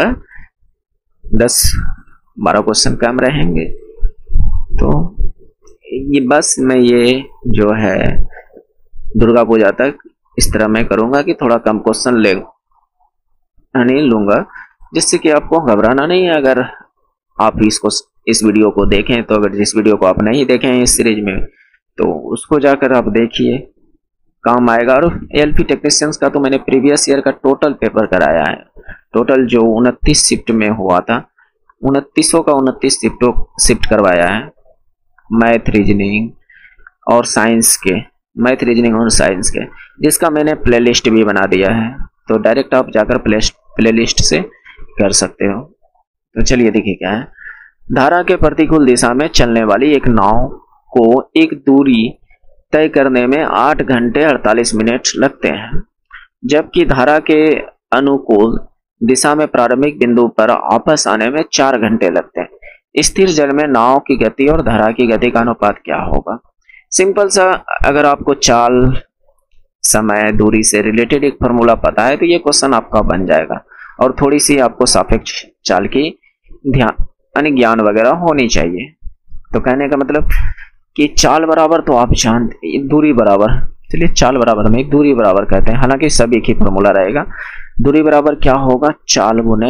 दस बारह क्वेश्चन कम रहेंगे। तो ये बस मैं ये जो है दुर्गा पूजा तक इस तरह मैं करूँगा कि थोड़ा कम क्वेश्चन ले नहीं लूँगा, जिससे कि आपको घबराना नहीं है। अगर आप इसको इस वीडियो को देखें, तो अगर जिस वीडियो को आप नहीं देखें इस सीरीज में, तो उसको जाकर आप देखिए, काम आएगा। और एलपी टेक्नीशियंस का तो मैंने प्रीवियस ईयर का टोटल पेपर कराया है, टोटल जो उनतीस शिफ्ट में हुआ था, उनतीसों का उनतीस शिफ्टों शिफ्ट करवाया है, मैथ रीजनिंग और साइंस के, मैथ रीजनिंग और साइंस के, जिसका मैंने प्लेलिस्ट भी बना दिया है, तो डायरेक्ट आप जाकर प्ले प्लेलिस्ट से कर सकते हो। तो चलिए देखिए क्या है। धारा के प्रतिकूल दिशा में चलने वाली एक नाव को एक दूरी तय करने में आठ घंटे अड़तालीस मिनट लगते हैं, जबकि धारा के अनुकूल दिशा में प्रारंभिक बिंदु पर वापस आने में चार घंटे लगते हैं। स्थिर जल में नाव की गति और धारा की गति का अनुपात क्या होगा? सिंपल सा, अगर आपको चाल, समय, दूरी से रिलेटेड एक फॉर्मूला पता है तो ये क्वेश्चन आपका बन जाएगा, और थोड़ी सी आपको सापेक्ष चाल की ध्यान यानी ज्ञान वगैरह होनी चाहिए। तो कहने का मतलब कि चाल बराबर तो आप जानते, दूरी बराबर, चलिए चाल बराबर में दूरी बराबर कहते हैं, हालांकि सभी की फॉर्मूला रहेगा। दूरी बराबर क्या होगा? चाल गुने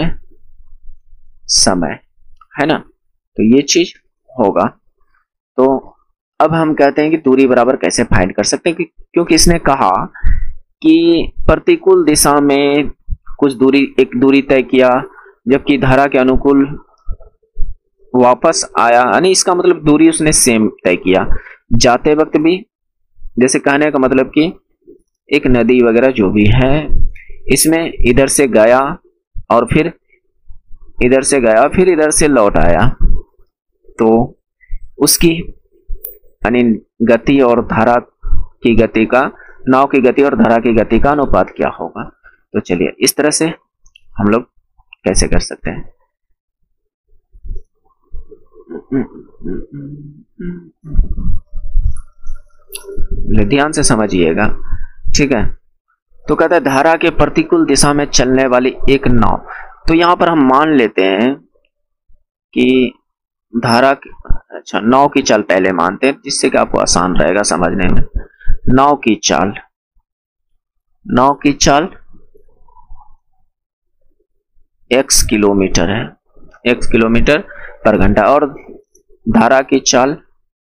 समय, है ना, तो ये चीज होगा। तो अब हम कहते हैं कि दूरी बराबर कैसे फाइंड कर सकते हैं, क्योंकि इसने कहा कि प्रतिकूल दिशा में कुछ दूरी एक दूरी तय किया, जबकि धारा के अनुकूल वापस आया, यानी इसका मतलब दूरी उसने सेम तय किया जाते वक्त भी। जैसे कहने का मतलब कि एक नदी वगैरह जो भी है, इसमें इधर से गया और फिर इधर से गया फिर इधर से लौट आया, तो उसकी यानी गति और धारा की गति का, नाव की गति और धारा की गति का अनुपात क्या होगा। तो चलिए इस तरह से हम लोग कैसे कर सकते हैं। ध्यान से समझिएगा, ठीक है। तो कहता है धारा के प्रतिकूल दिशा में चलने वाली एक नाव। तो यहां पर हम मान लेते हैं कि धारा, अच्छा नाव की चाल पहले मानते हैं, जिससे कि आपको आसान रहेगा समझने में। नाव की चाल, नाव की चाल x किलोमीटर है, x किलोमीटर पर घंटा, और धारा की चाल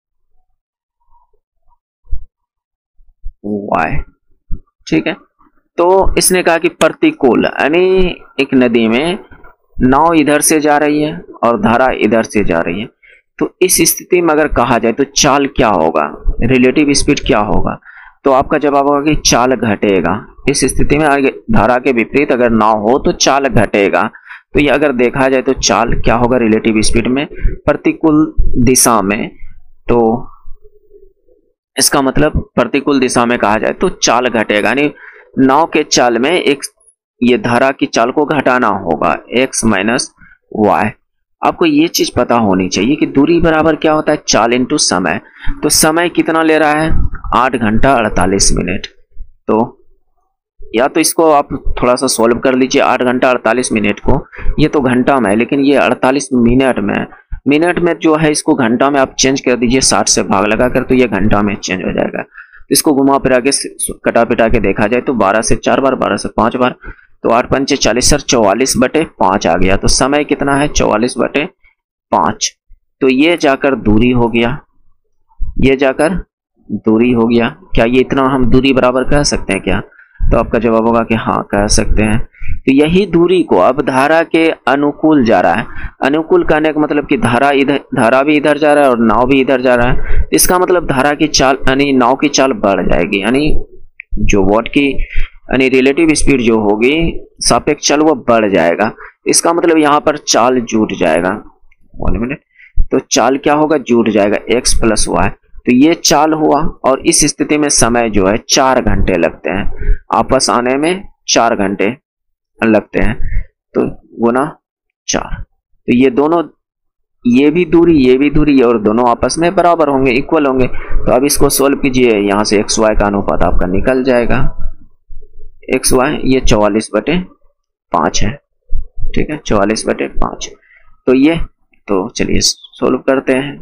y, ठीक है। तो इसने कहा कि प्रतिकूल, यानी एक नदी में नाव इधर से जा रही है और धारा इधर से जा रही है, तो इस स्थिति में अगर कहा जाए तो चाल क्या होगा, रिलेटिव स्पीड क्या होगा, तो आपका जवाब होगा कि चाल घटेगा। इस स्थिति में धारा के विपरीत अगर नाव हो तो चाल घटेगा। तो ये अगर देखा जाए तो चाल क्या होगा रिलेटिव स्पीड में प्रतिकूल दिशा में, तो इसका मतलब प्रतिकूल दिशा में कहा जाए तो चाल घटेगा, यानी नाव के चाल में एक ये धारा की चाल को घटाना होगा, x माइनस वाई। आपको ये चीज पता होनी चाहिए कि दूरी बराबर क्या होता है, चाल इंटू समय। तो समय कितना ले रहा है, आठ घंटा अड़तालीस मिनट। तो या तो इसको आप थोड़ा सा सोल्व कर लीजिए, आठ घंटा अड़तालीस मिनट को, ये तो घंटा में है लेकिन ये अड़तालीस मिनट में है। मिनट में जो है इसको घंटा में आप चेंज कर दीजिए, साठ से भाग लगाकर, तो ये घंटा में चेंज हो जाएगा। इसको घुमा फिरा के कटा पिटा के देखा जाए तो बारह से चार बार, बारह से पांच बार, तो आठ पंचे चालीस, सर चौवालीस बटे पांच आ गया। तो समय कितना है, चौवालीस बटे पांच। तो ये जाकर दूरी हो गया, ये जाकर दूरी हो गया। क्या ये इतना हम दूरी बराबर कह सकते हैं क्या? तो आपका जवाब होगा कि हाँ कह सकते हैं। तो यही दूरी को अब धारा के अनुकूल जा रहा है। अनुकूल कहने का मतलब कि धारा इधर, धारा भी इधर जा रहा है और नाव भी इधर जा रहा है। इसका मतलब धारा की चाल यानी नाव की चाल बढ़ जाएगी, यानी जो वाट की यानी रिलेटिव स्पीड जो होगी सापेक्ष चाल वो बढ़ जाएगा। इसका मतलब यहाँ पर चाल जुट जाएगा। वन मिनट, तो चाल क्या होगा, जुट जाएगा x प्लस वाई। तो ये चाल हुआ और इस स्थिति में समय जो है चार घंटे लगते हैं, आपस आने में चार घंटे लगते हैं, तो गुना चार। तो ये दोनों, ये भी दूरी ये भी दूरी और दोनों आपस में बराबर होंगे, इक्वल होंगे। तो अब इसको सोल्व कीजिए, यहाँ से एक्स वाई का अनुपात आपका निकल जाएगा। एक्स वाई ये चौवालीस बटे पाँच है, ठीक है, चौवालीस बटे पाँच। तो ये, तो चलिए सोल्व करते हैं।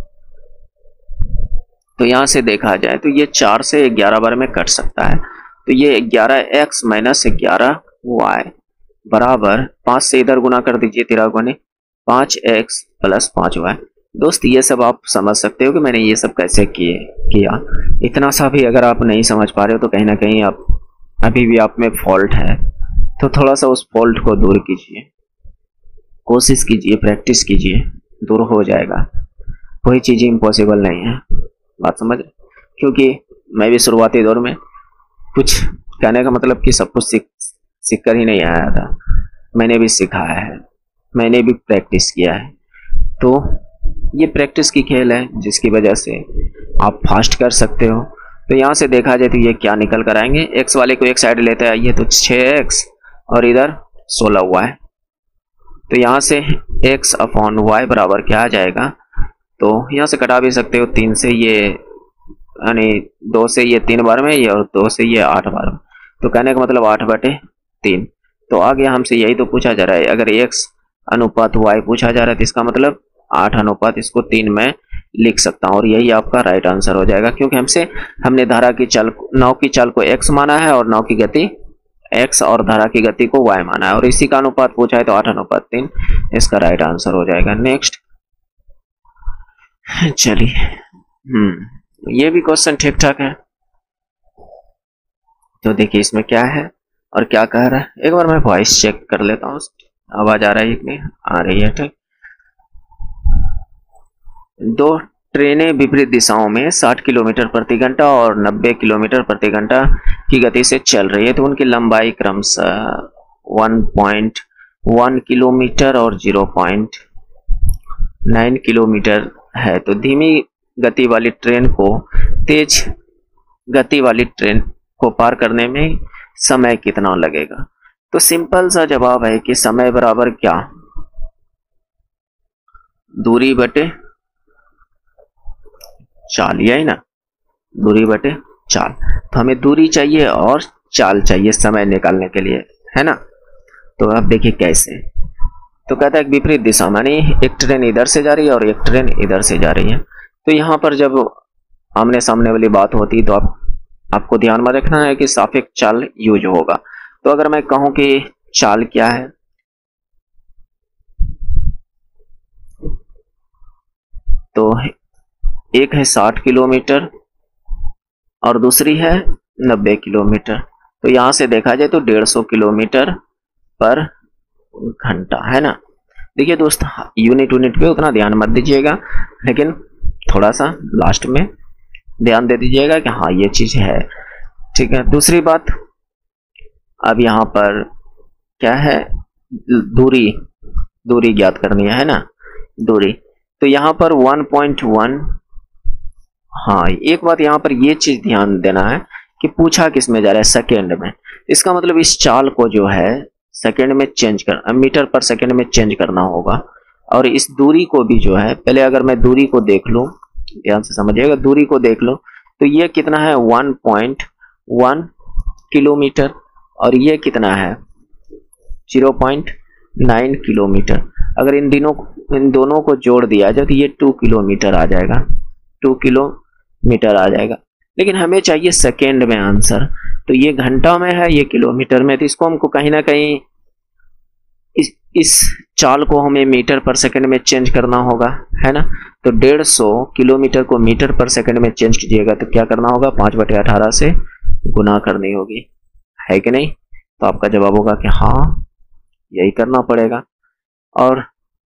तो यहां से देखा जाए तो ये चार से ग्यारह बार में कट सकता है। तो ये ग्यारह एक्स माइनस ग्यारह वाई बराबर पांच से इधर गुना कर दीजिए, तेरह गुने पांच एक्स प्लस पांच वाई। दोस्त ये सब आप समझ सकते हो कि मैंने ये सब कैसे किए किया। इतना सा भी अगर आप नहीं समझ पा रहे हो तो कहीं ना कहीं आप अभी भी आप में फॉल्ट है, तो थोड़ा सा उस फॉल्ट को दूर कीजिए, कोशिश कीजिए, प्रैक्टिस कीजिए, दूर हो जाएगा। कोई चीज इम्पॉसिबल नहीं है, बात समझ रहे? क्योंकि मैं भी शुरुआती दौर में कुछ कहने का मतलब कि सब कुछ सीख सीख कर ही नहीं आया था, मैंने भी सिखाया है, मैंने भी प्रैक्टिस किया है। तो ये प्रैक्टिस की खेल है जिसकी वजह से आप फास्ट कर सकते हो। तो यहाँ से देखा जाए तो ये क्या निकल कर आएंगे, एक्स वाले को एक साइड लेते आइए तो छः एक्स और इधर सोलह हुआ है। तो यहाँ से एक्स अपॉन वाई बराबर क्या आ जाएगा, तो यहाँ से कटा भी सकते हो, तीन से ये यानी दो से ये तीन बार में, ये और दो से ये आठ बार में। तो कहने का मतलब आठ बटे तीन। तो आगे हमसे यही तो पूछा जा रहा है, अगर एक्स अनुपात वाई पूछा जा रहा है तो इसका मतलब आठ अनुपात इसको तीन में लिख सकता हूँ और यही आपका राइट आंसर हो जाएगा। क्योंकि हमसे हमने धारा की चाल, नाव की चाल को एक्स माना है और नाव की गति एक्स और धारा की गति को वाई माना है और इसी का अनुपात पूछा है तो आठ अनुपात तीन इसका राइट आंसर हो जाएगा। नेक्स्ट, चलिए, हम्म ये भी क्वेश्चन ठीक ठाक है। तो देखिए इसमें क्या है और क्या कह रहा है। एक बार मैं वॉइस चेक कर लेता हूँ, आवाज आ रही है कि नहीं आ रही है। ठीक, दो ट्रेनें विपरीत दिशाओं में साठ किलोमीटर प्रति घंटा और नब्बे किलोमीटर प्रति घंटा की गति से चल रही है, तो उनकी लंबाई क्रमशः वन पॉइंट वन किलोमीटर और ज़ीरो पॉइंट नाइन किलोमीटर है। तो धीमी गति वाली ट्रेन को तेज गति वाली ट्रेन को पार करने में समय कितना लगेगा। तो सिंपल सा जवाब है कि समय बराबर क्या, दूरी बटे चाल, यही ना, दूरी बटे चाल। तो हमें दूरी चाहिए और चाल चाहिए समय निकालने के लिए, है ना। तो आप देखिए कैसे। तो कहता है विपरीत दिशा, मानी एक ट्रेन इधर से जा रही है और एक ट्रेन इधर से जा रही है। तो यहाँ पर जब आमने सामने वाली बात होती तो आप आपको ध्यान में रखना है कि सापेक्ष चाल यूज होगा। तो अगर मैं कहूं कि चाल क्या है, तो एक है साठ किलोमीटर और दूसरी है नब्बे किलोमीटर। तो यहां से देखा जाए तो डेढ़ सौ किलोमीटर पर घंटा, है ना। देखिए दोस्त, यूनिट यूनिट पे उतना ध्यान मत दीजिएगा, लेकिन थोड़ा सा लास्ट में ध्यान दे दीजिएगा कि हाँ ये चीज है, ठीक है। दूसरी बात, अब यहाँ पर क्या है, दूरी दूरी ज्ञात करनी है ना, दूरी। तो यहाँ पर वन पॉइंट वन, हाँ एक बात यहाँ पर ये चीज ध्यान देना है कि पूछा किस में जा रहा है, सेकेंड में। इसका मतलब इस चाल को जो है सेकेंड में चेंज कर, मीटर पर सेकेंड में चेंज करना होगा। और इस दूरी को भी जो है, पहले अगर मैं दूरी को देख लूं, ध्यान से समझिएगा, दूरी को देख लो तो ये कितना है वन पॉइंट वन किलोमीटर और ये कितना है ज़ीरो पॉइंट नाइन किलोमीटर। अगर इन दिनों इन दोनों को जोड़ दिया जाए तो ये टू किलोमीटर आ जाएगा, टू किलोमीटर आ जाएगा। लेकिन हमें चाहिए सेकेंड में आंसर, तो ये घंटा में है, ये किलोमीटर में। तो इसको हमको कहीं ना कहीं इस इस चाल को हमें मीटर पर सेकंड में चेंज करना होगा, है ना। तो डेढ़ सौ किलोमीटर को मीटर पर सेकंड में चेंज कीजिएगा तो क्या करना होगा, पांच बटे अठारह से गुना करनी होगी, है कि नहीं। तो आपका जवाब होगा कि हाँ यही करना पड़ेगा। और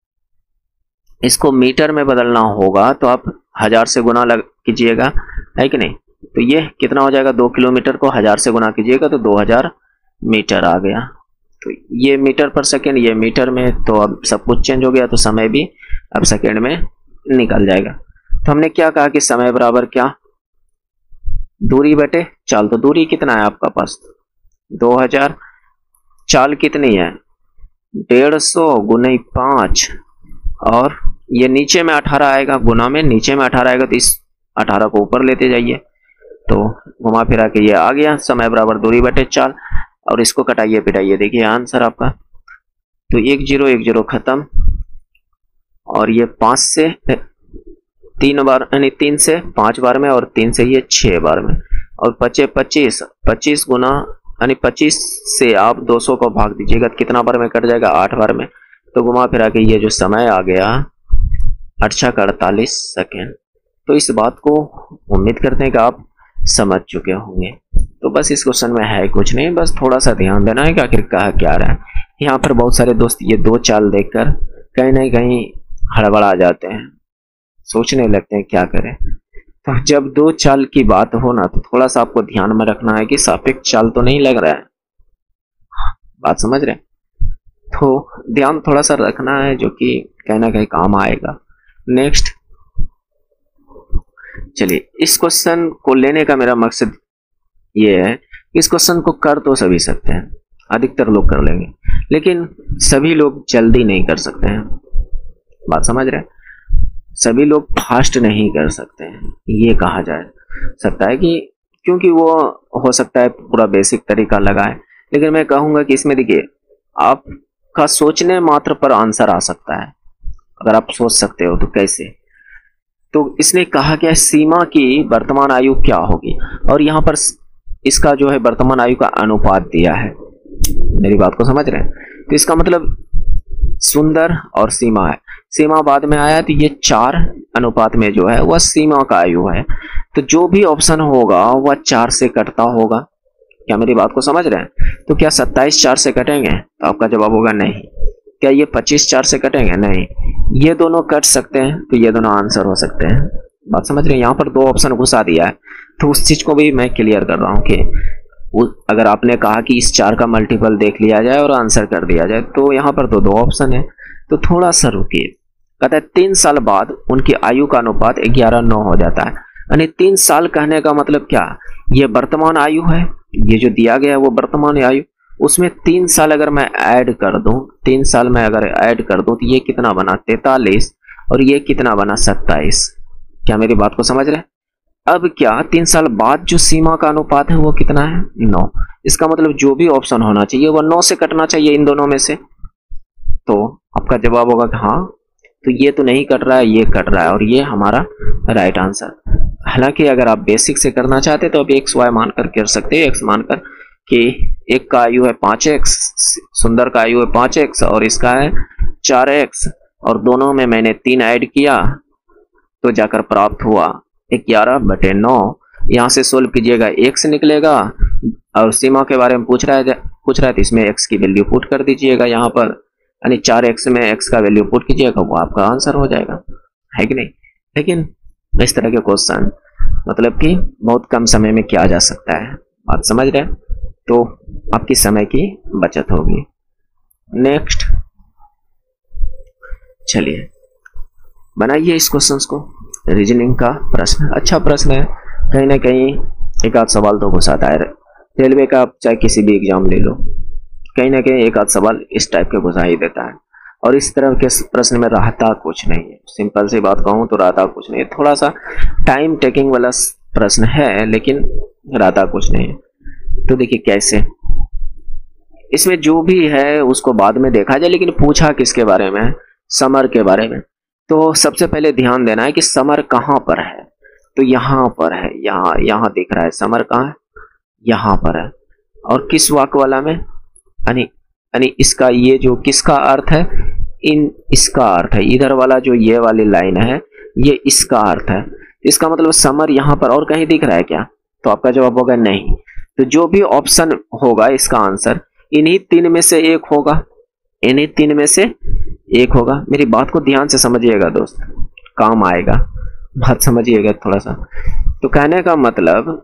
इसको मीटर में बदलना होगा तो आप हजार से गुना लग कीजिएगा, है कि नहीं। तो ये कितना हो जाएगा, दो किलोमीटर को हजार से गुना कीजिएगा तो दो हजार मीटर आ गया। तो ये मीटर पर सेकेंड, ये मीटर में, तो अब सब कुछ चेंज हो गया, तो समय भी अब सेकेंड में निकल जाएगा। तो हमने क्या कहा कि समय बराबर क्या, दूरी बटे चाल। तो दूरी कितना है आपका पास, दो हजार, चाल कितनी है डेढ़ सौ गुना पांच, और ये नीचे में अठारह आएगा, गुना में नीचे में अठारह आएगा, तो इस अठारह को ऊपर लेते जाइए तो घुमा फिरा के ये आ गया समय बराबर दूरी बटे चाल। और इसको कटाइए पिटाइए, देखिए आंसर आपका। तो एक जीरो एक जीरो खत्म, और ये पांच से तीन बार, यानी तीन से पांच बार में, और तीन से ये छह बार में, और पचे पच्चीस, पच्चीस गुना यानी पच्चीस से आप दो सौ को भाग दीजिएगा तो कितना बार में कट जाएगा, आठ बार में। तो घुमा फिरा के ये जो समय आ गया अच्छा का अड़तालीस सेकेंड। तो इस बात को उम्मीद करते हैं कि आप समझ चुके होंगे। तो बस इस क्वेश्चन में है कुछ नहीं, बस थोड़ा सा ध्यान देना है कि आखिर कहा क्या रहा है। यहाँ पर बहुत सारे दोस्त ये दो चाल देखकर कहीं ना कहीं हड़बड़ा जाते हैं, सोचने लगते हैं क्या करें। तो जब दो चाल की बात हो ना, तो थोड़ा सा आपको ध्यान में रखना है कि सापेक्ष चाल तो नहीं लग रहा है, बात समझ रहे हैं। तो ध्यान थोड़ा सा रखना है, जो कि कहीं ना कहीं काम आएगा। नेक्स्ट, चलिए इस क्वेश्चन को लेने का मेरा मकसद ये है, इस क्वेश्चन को कर तो सभी सकते हैं, अधिकतर लोग कर लेंगे, लेकिन सभी लोग जल्दी नहीं कर सकते हैं, बात समझ रहे हैं। सभी लोग फास्ट नहीं कर सकते हैं, ये कहा जाए सकता है कि क्योंकि वो हो सकता है पूरा बेसिक तरीका लगाए, लेकिन मैं कहूंगा कि इसमें देखिए आपका सोचने मात्र पर आंसर आ सकता है, अगर आप सोच सकते हो तो कैसे। तो इसने कहा क्या, सीमा की वर्तमान आयु क्या होगी, और यहाँ पर इसका जो है वर्तमान आयु का अनुपात दिया है, मेरी बात को समझ रहे हैं। तो इसका मतलब सुंदर और सीमा है, सीमा बाद में आया, तो ये चार अनुपात में जो है वह सीमा का आयु है। तो जो भी ऑप्शन होगा वह चार से कटता होगा, क्या मेरी बात को समझ रहे हैं? तो क्या सत्ताईस चार से कटेंगे? तो आपका जवाब होगा नहीं। क्या ये पच्चीस चार से कटेंगे? नहीं। ये दोनों कट सकते हैं तो ये दोनों आंसर हो सकते हैं। बात समझ रहे हैं? यहाँ पर दो ऑप्शन घुसा दिया है, तो उस चीज को भी मैं क्लियर कर रहा हूँ कि अगर आपने कहा कि इस चार का मल्टीपल देख लिया जाए और आंसर कर दिया जाए, तो यहाँ पर तो दो ऑप्शन है। तो थोड़ा सा रुकिए। कहता है तीन साल बाद उनकी आयु का अनुपात ग्यारह नौ हो जाता है। यानी तीन साल कहने का मतलब क्या? ये वर्तमान आयु है, ये जो दिया गया है वो वर्तमान आयु, उसमें तीन साल अगर मैं ऐड कर दूं, तीन साल में अगर ऐड कर दूं तो ये कितना बना? तैतालीस। और ये कितना बना? सत्ताईस। क्या मेरी बात को समझ रहे हैं? अब क्या तीन साल बाद जो सीमा का अनुपात है वो कितना है? नौ। इसका मतलब जो भी ऑप्शन होना चाहिए वो नौ से कटना चाहिए इन दोनों में से। तो आपका जवाब होगा कि हाँ, तो ये तो नहीं कट रहा है, ये कट रहा है, और ये हमारा राइट आंसर। हालांकि अगर आप बेसिक से करना चाहते तो आप एक्स वाई मानकर कर सकते हैं। एक्स मानकर कि एक का आयु है पांच एक्स, सुंदर का आयु है पांच एक्स और इसका है चार एक्स, और दोनों में मैंने तीन ऐड किया तो जाकर प्राप्त हुआ ग्यारह बटे नौ। यहाँ से सोल्व कीजिएगा, एक्स निकलेगा, और सीमा के बारे में पूछ रहा है पूछ रहा है तो इसमें एक्स की वैल्यू पुट कर दीजिएगा यहाँ पर, यानी चार एक्स में एक्स का वैल्यू पुट कीजिएगा, वो आपका आंसर हो जाएगा, है कि नहीं? लेकिन इस तरह के क्वेश्चन मतलब कि बहुत कम समय में किया जा सकता है। बात समझ रहे हैं? तो आपकी समय की बचत होगी। नेक्स्ट, चलिए बनाइए इस क्वेश्चन को। रीजनिंग का प्रश्न, अच्छा प्रश्न है, कहीं ना कहीं एक आध सवाल तो घुसाता है। रेलवे का आप चाहे किसी भी एग्जाम ले लो, कहीं ना कहीं एक आध सवाल इस टाइप के घुसा ही देता है, और इस तरह के प्रश्न में रहता कुछ नहीं है। सिंपल सी बात कहूँ तो रहता कुछ नहीं है, थोड़ा सा टाइम टेकिंग वाला प्रश्न है लेकिन रहता कुछ नहीं है। तो देखिए कैसे, इसमें जो भी है उसको बाद में देखा जाए, लेकिन पूछा किसके बारे में? समर के बारे में। तो सबसे पहले ध्यान देना है कि समर कहाँ पर है। तो यहाँ पर है, यहाँ यहाँ दिख रहा है समर कहाँ है? यहाँ पर है। और किस वाक्य वाला में? यानी यानी इसका ये जो किसका अर्थ है? इन इसका अर्थ है। इधर वाला जो ये वाली लाइन है ये इसका अर्थ है। इसका मतलब समर यहाँ पर और कहीं दिख रहा है क्या? तो आपका जवाब होगा नहीं। तो जो भी ऑप्शन होगा इसका आंसर इन्हीं तीन में से एक होगा, इन्हीं तीन में से एक होगा। मेरी बात को ध्यान से समझिएगा दोस्त, काम आएगा, बात समझिएगा थोड़ा सा। तो कहने का मतलब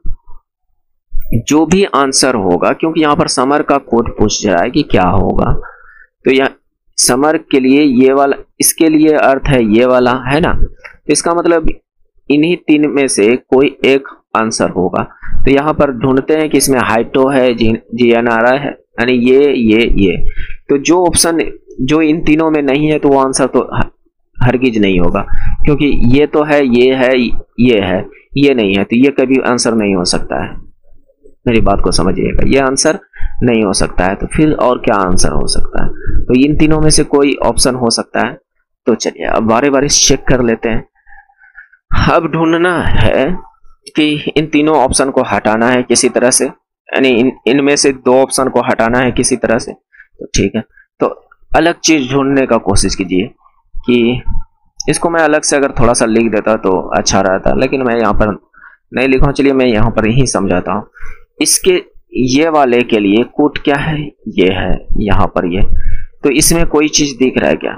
जो भी आंसर होगा, क्योंकि यहाँ पर समर का कोड पूछ रहा है कि क्या होगा, तो यहाँ समर के लिए ये वाला, इसके लिए अर्थ है ये वाला, है ना? तो इसका मतलब इन्हीं तीन में से कोई एक आंसर होगा। तो यहाँ पर ढूंढते हैं कि इसमें हाइटो है, जी जी एन आर है, यानी ये ये ये। तो जो ऑप्शन जो इन तीनों में नहीं है तो वो आंसर तो हरगिज नहीं होगा, क्योंकि ये तो है, ये है, ये है, ये नहीं है, तो ये कभी आंसर नहीं हो सकता है। मेरी बात को समझिएगा, ये आंसर नहीं हो सकता है। तो फिर और क्या आंसर हो सकता है? तो इन तीनों में से कोई ऑप्शन हो सकता है। तो चलिए अब बारी बारी चेक कर लेते हैं। अब ढूंढना है कि इन तीनों ऑप्शन को हटाना है किसी तरह से, यानी इन इनमें से दो ऑप्शन को हटाना है किसी तरह से। तो ठीक है, तो अलग चीज ढूंढने का कोशिश कीजिए कि इसको मैं अलग से अगर थोड़ा सा लिख देता तो अच्छा रहता, लेकिन मैं यहाँ पर नहीं लिखा। चलिए मैं यहाँ पर यही समझाता हूँ। इसके ये वाले के लिए कोड क्या है? ये है यहाँ पर ये। तो इसमें कोई चीज दिख रहा है क्या?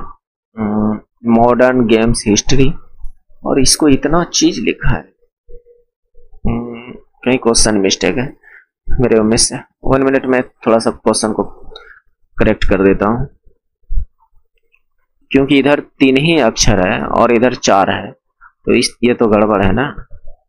मॉडर्न गेम्स हिस्ट्री, और इसको इतना चीज लिखा है, कहीं क्वेश्चन मिस्टेक है मेरे में से। वन मिनट में थोड़ा सा क्वेश्चन को करेक्ट कर देता हूँ, क्योंकि इधर तीन ही अक्षर है और इधर चार है, तो इस ये तो गड़बड़ है ना।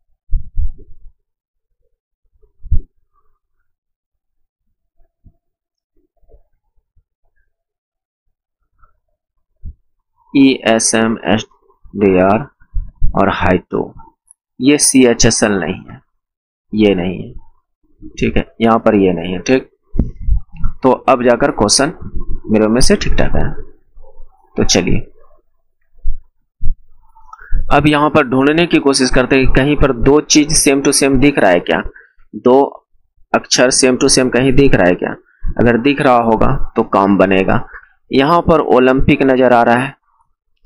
E S M S D R और हाइटो, ये सी एच एस एल नहीं है, ये नहीं है, ठीक है, यहाँ पर ये नहीं है, ठीक। तो अब जाकर क्वेश्चन मेरे में से ठीक ठाक है। तो चलिए अब यहाँ पर ढूंढने की कोशिश करते हैं कहीं पर दो चीज सेम टू सेम दिख रहा है क्या, दो अक्षर सेम टू सेम कहीं दिख रहा है क्या। अगर दिख रहा होगा तो काम बनेगा। यहाँ पर ओलंपिक नजर आ रहा है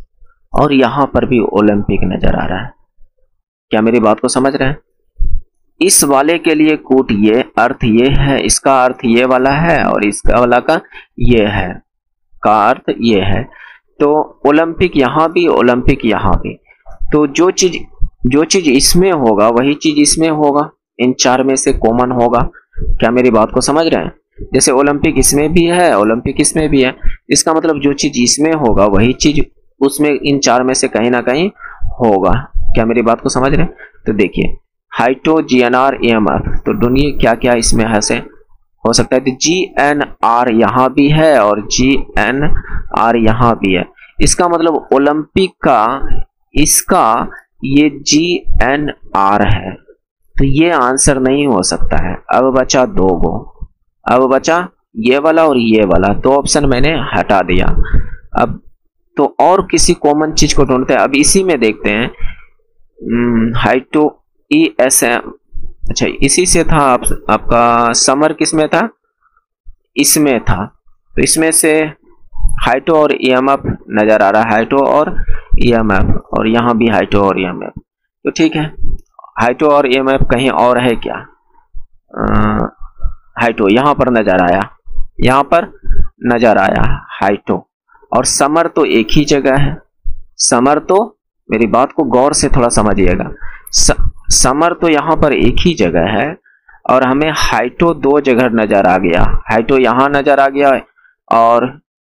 और यहाँ पर भी ओलंपिक नजर आ रहा है। क्या मेरी बात को समझ रहे हैं? इस वाले के लिए कूट ये अर्थ ये है, इसका अर्थ ये वाला है और इसका वाला का ये है, का अर्थ ये है। तो ओलंपिक यहाँ भी, ओलंपिक यहाँ भी। तो जो चीज जो चीज इसमें होगा वही चीज इसमें होगा, इन चार में से कॉमन होगा। क्या मेरी बात को समझ रहे हैं? जैसे ओलंपिक इसमें भी है, ओलंपिक इसमें भी है, इसका मतलब जो चीज इसमें होगा वही चीज उसमें इन चार में से कहीं ना कहीं होगा। क्या मेरी बात को समझ रहे हैं? तो देखिए हाइटो, G N R, E M F, तो ढूंढिए क्या क्या इसमें है से हो सकता है। तो जी एन आर यहाँ भी है और जी एन आर यहाँ भी है, इसका मतलब ओलंपिक का इसका ये जी एन आर है, तो ये आंसर नहीं हो सकता है। अब बचा दो गो, अब बचा ये वाला और ये वाला, दो ऑप्शन मैंने हटा दिया। अब तो और किसी कॉमन चीज को ढूंढते हैं। अब इसी में देखते हैं हाइटो ई एस एम, अच्छा इसी से था आप, आपका समर किस में था? इसमें था। तो इसमें से हाइटो और ई एम एफ नजर आ रहा है, हाइटो और ई एम एफ, और यहाँ भी हाइटो और ई एम एफ। तो ठीक है, हाइटो और ई एम एफ कहीं और है क्या? आ, हाइटो यहाँ पर नजर आया, यहाँ पर नजर आया हाइटो, और समर तो एक ही जगह है। समर तो, मेरी बात को गौर से थोड़ा समझिएगा, समर तो यहाँ पर एक ही जगह है और हमें हाइटो दो जगह नजर आ गया। हाइटो यहाँ नजर आ गया और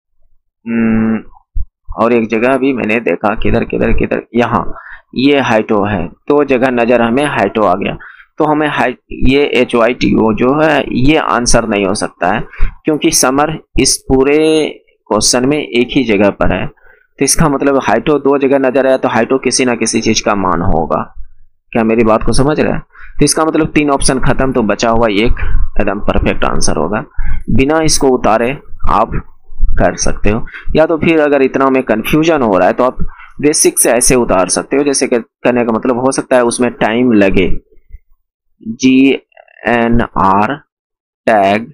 और एक जगह भी मैंने देखा, किधर किधर किधर, यहाँ ये हाइटो है, दो जगह नजर हमें हाइटो आ गया। तो हमें हाइट ये एच वाई टी ओ जो है ये आंसर नहीं हो सकता है, क्योंकि समर इस पूरे क्वेश्चन में एक ही जगह पर है। तो इसका मतलब हाइटो दो जगह नजर आया, तो हाइटो किसी ना किसी चीज का मान होगा। क्या मेरी बात को समझ रहे हैं? तो इसका मतलब तीन ऑप्शन खत्म, तो बचा हुआ एक एकदम परफेक्ट आंसर होगा। बिना इसको उतारे आप कर सकते हो, या तो फिर अगर इतना में कंफ्यूजन हो रहा है तो आप बेसिक से ऐसे उतार सकते हो। जैसे करने का मतलब हो सकता है उसमें टाइम लगे, G N R tag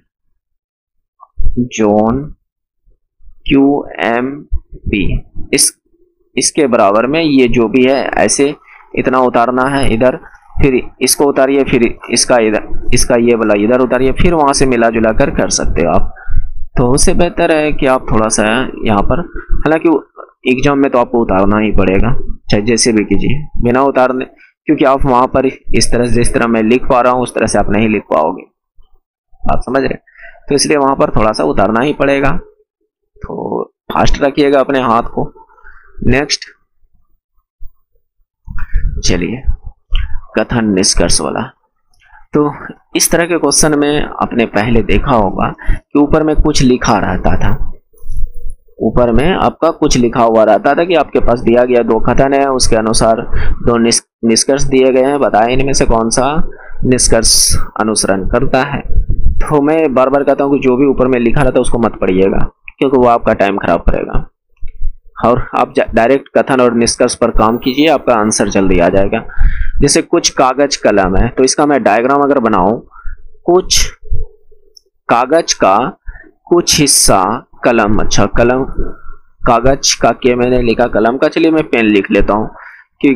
zone Q M P, इस इसके बराबर में ये जो भी है ऐसे इतना उतारना है इधर, फिर इसको उतारिए, फिर इसका इधर, इसका ये वाला इधर उतारिए, फिर वहां से मिला जुला कर कर सकते हो आप। तो उससे बेहतर है कि आप थोड़ा सा यहाँ पर, हालांकि एग्जाम में तो आपको उतारना ही पड़ेगा, चाहे जैसे भी कीजिए, बिना उतारने, क्योंकि आप वहां पर इस तरह से, जिस तरह मैं लिख पा रहा हूँ उस तरह से आप नहीं लिख पाओगे, आप समझ रहे? तो इसलिए वहां पर थोड़ा सा उतारना ही पड़ेगा। तो फास्ट रखिएगा अपने हाथ को। नेक्स्ट चलिए, कथन निष्कर्ष वाला। तो इस तरह के क्वेश्चन में आपने पहले देखा होगा कि ऊपर में कुछ लिखा रहता था, ऊपर में आपका कुछ लिखा हुआ रहता था कि आपके पास दिया गया दो कथन है, उसके अनुसार दो निष्कर्ष दिए गए हैं, बताएं इनमें से कौन सा निष्कर्ष अनुसरण करता है। तो मैं बार बार कहता हूं कि जो भी ऊपर में लिखा रहता है उसको मत पढ़िएगा, क्योंकि वो आपका टाइम खराब करेगा, और आप डायरेक्ट कथन और निष्कर्ष पर काम कीजिए, आपका आंसर जल्दी आ जाएगा। जैसे कुछ कागज कलम है, तो इसका मैं डायग्राम अगर बनाऊं, कुछ कागज का कुछ हिस्सा कलम, अच्छा कलम कागज का के मैंने लिखा कलम का, चलिए मैं पेन लिख लेता हूं कि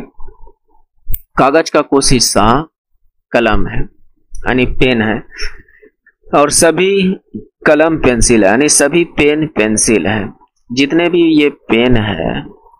कागज का कुछ हिस्सा कलम है यानी पेन है, और सभी कलम पेंसिल है यानी सभी पेन पेंसिल है। जितने भी ये पेन है,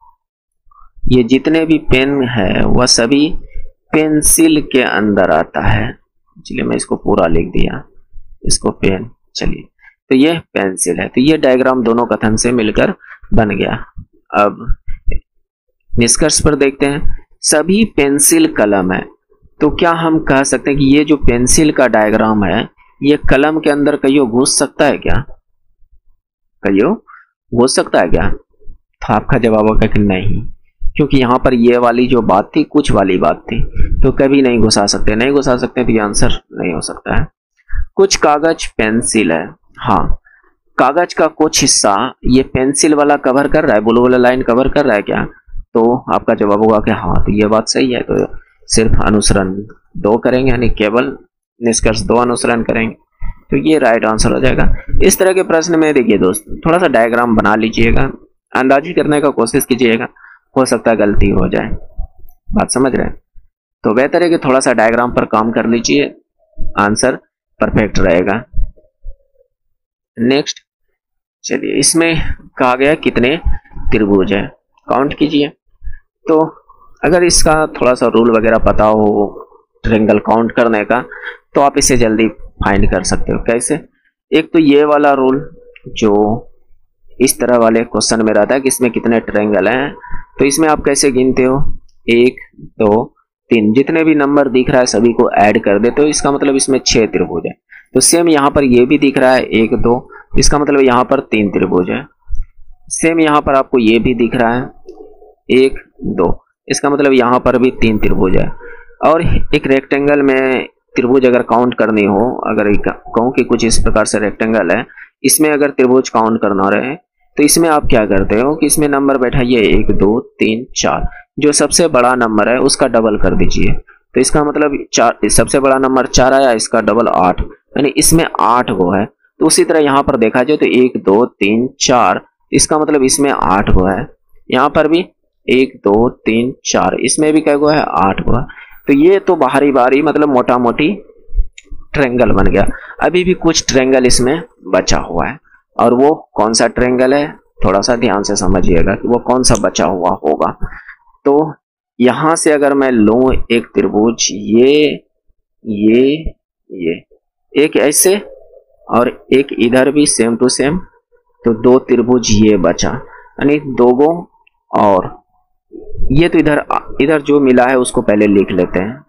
ये जितने भी पेन है वह सभी पेंसिल के अंदर आता है। चलिए मैं इसको पूरा लिख दिया, इसको पेन, चलिए तो ये पेंसिल है। तो ये डायग्राम दोनों कथन से मिलकर बन गया। अब निष्कर्ष पर देखते हैं, सभी पेंसिल कलम है, तो क्या हम कह सकते हैं कि ये जो पेंसिल का डायग्राम है ये कलम के अंदर कहियो घुस सकता है क्या? कहियो घुस सकता है क्या? तो आपका जवाब होगा कि नहीं, क्योंकि यहाँ पर ये वाली जो बात थी कुछ वाली बात थी, तो कभी नहीं घुसा सकते, नहीं घुसा सकते तो ये आंसर नहीं हो सकता है। कुछ कागज पेंसिल है, हाँ कागज का कुछ हिस्सा ये पेंसिल वाला कवर कर रहा है, ब्लू वाला लाइन कवर कर रहा है क्या? तो आपका जवाब होगा कि हाँ, तो ये बात सही है। तो सिर्फ अनुसरण दो करेंगे, यानी केवल निष्कर्ष दो अनुसरण करेंगे, तो ये राइट आंसर हो जाएगा। इस तरह के प्रश्न में देखिए दोस्त, थोड़ा सा डायग्राम बना लीजिएगा, अंदाजी करने का कोशिश कीजिएगा, हो सकता है गलती हो जाए, बात समझ रहे हैं? तो बेहतर है कि थोड़ा सा डायग्राम पर काम कर लीजिए, आंसर परफेक्ट रहेगा। नेक्स्ट चलिए, इसमें कहा गया कितने त्रिभुज है, काउंट कीजिए। तो अगर इसका थोड़ा सा रूल वगैरह पता हो ट्रायंगल काउंट करने का, तो आप इसे जल्दी फाइंड कर सकते हो। कैसे? एक तो ये वाला रूल जो इस तरह वाले क्वेश्चन में रहता है कि इसमें कितने ट्रायंगल हैं, तो इसमें आप कैसे गिनते हो, एक दो तीन, जितने भी नंबर दिख रहा है सभी को ऐड कर देते हो, इसका मतलब इसमें छह त्रिभुज है। तो सेम यहाँ पर ये भी दिख रहा है एक दो, इसका मतलब यहाँ पर तीन त्रिभुज है। सेम यहाँ पर आपको ये भी दिख रहा है एक दो, इसका मतलब यहाँ पर भी तीन त्रिभुज है। और एक रेक्टेंगल में त्रिभुज अगर काउंट करनी हो, अगर कहूँ कि कुछ इस प्रकार से रेक्टेंगल है, इसमें अगर त्रिभुज काउंट करना रहे, तो इसमें आप क्या करते हो कि इसमें नंबर बैठाइए एक दो तीन चार, जो सबसे बड़ा नंबर है उसका डबल कर दीजिए। तो इसका मतलब चार, सबसे बड़ा नंबर चार आया, इसका डबल आठ, यानी इसमें आठ गो है। तो उसी तरह यहाँ पर देखा जाए तो एक दो तीन चार, इसका मतलब इसमें आठ गो है। यहाँ पर भी एक दो तीन चार, इसमें भी क्या गो है, आठ गो है। तो ये तो बाहरी बाहरी मतलब मोटा मोटी ट्रायंगल बन गया। अभी भी कुछ ट्रायंगल इसमें बचा हुआ है, और वो कौन सा ट्रायंगल है थोड़ा सा ध्यान से समझिएगा कि वो कौन सा बचा हुआ होगा। तो यहां से अगर मैं लूं एक त्रिभुज, ये ये ये एक ऐसे और एक इधर भी सेम टू सेम, तो दो त्रिभुज ये बचा, यानी दो गो। और ये तो इधर इधर जो मिला है उसको पहले लिख लेते हैं,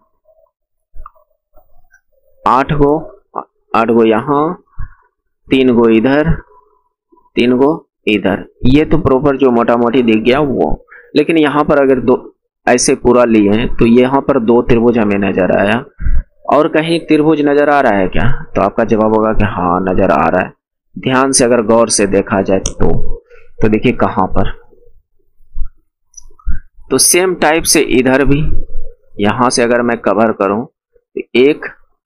आठ गो आठ गो यहाँ, तीन गो इधर, तीन गो इधर, ये तो प्रॉपर जो मोटा मोटी दिख गया वो। लेकिन यहाँ पर अगर दो ऐसे पूरा लिए हैं तो यहाँ पर दो त्रिभुज हमें नजर आया, और कहीं त्रिभुज नजर आ रहा है क्या? तो आपका जवाब होगा कि हाँ नजर आ रहा है। ध्यान से अगर गौर से देखा जाए तो तो देखिए कहां पर, तो सेम टाइप से इधर भी, यहां से अगर मैं कवर करूं तो एक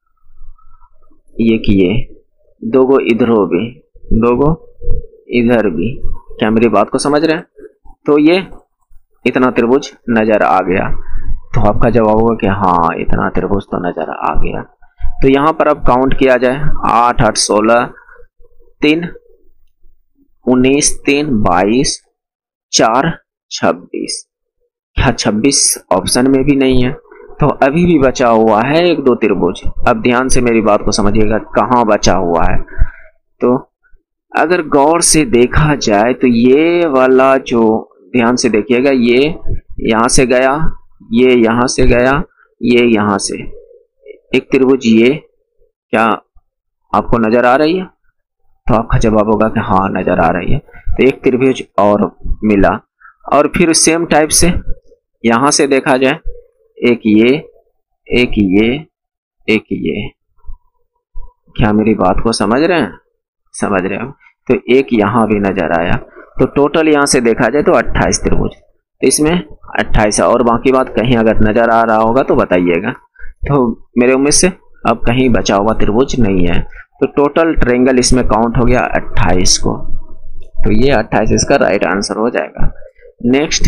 एक ये दो गो इधरों भी, दो गो इधर भी। क्या मेरी बात को समझ रहे हैं? तो ये इतना त्रिभुज नजर आ गया, तो आपका जवाब होगा कि हाँ इतना त्रिभुज तो नजर आ गया। तो यहां पर अब काउंट किया जाए, आठ आठ सोलह, तीन उन्नीस, तीन बाईस, चार छब्बीस। क्या छब्बीस ऑप्शन में भी नहीं है? तो अभी भी बचा हुआ है एक दो त्रिभुज। अब ध्यान से मेरी बात को समझिएगा, कहाँ बचा हुआ है। तो अगर गौर से देखा जाए तो ये वाला जो, ध्यान से देखिएगा, ये यहां से गया, ये यहां से गया, ये यहां से, एक त्रिभुज ये, क्या आपको नजर आ रही है? तो आपका जवाब होगा कि हाँ नजर आ रही है। तो एक त्रिभुज और मिला। और फिर सेम टाइप से यहां से देखा जाए, एक ये, एक ये, एक ये। क्या मेरी बात को समझ रहे हैं? समझ रहे हो? तो एक यहां भी नजर आया। तो टोटल यहां से देखा जाए तो अट्ठाईस त्रिभुज, तो इसमें अट्ठाईस है। और बाकी बात कहीं अगर नजर आ रहा होगा तो बताइएगा। तो मेरे उम्मीद से अब कहीं बचा हुआ त्रिभुज नहीं है। तो टोटल ट्रायंगल इसमें काउंट हो गया अट्ठाईस को। तो ये अट्ठाईस इसका राइट आंसर हो जाएगा। नेक्स्ट,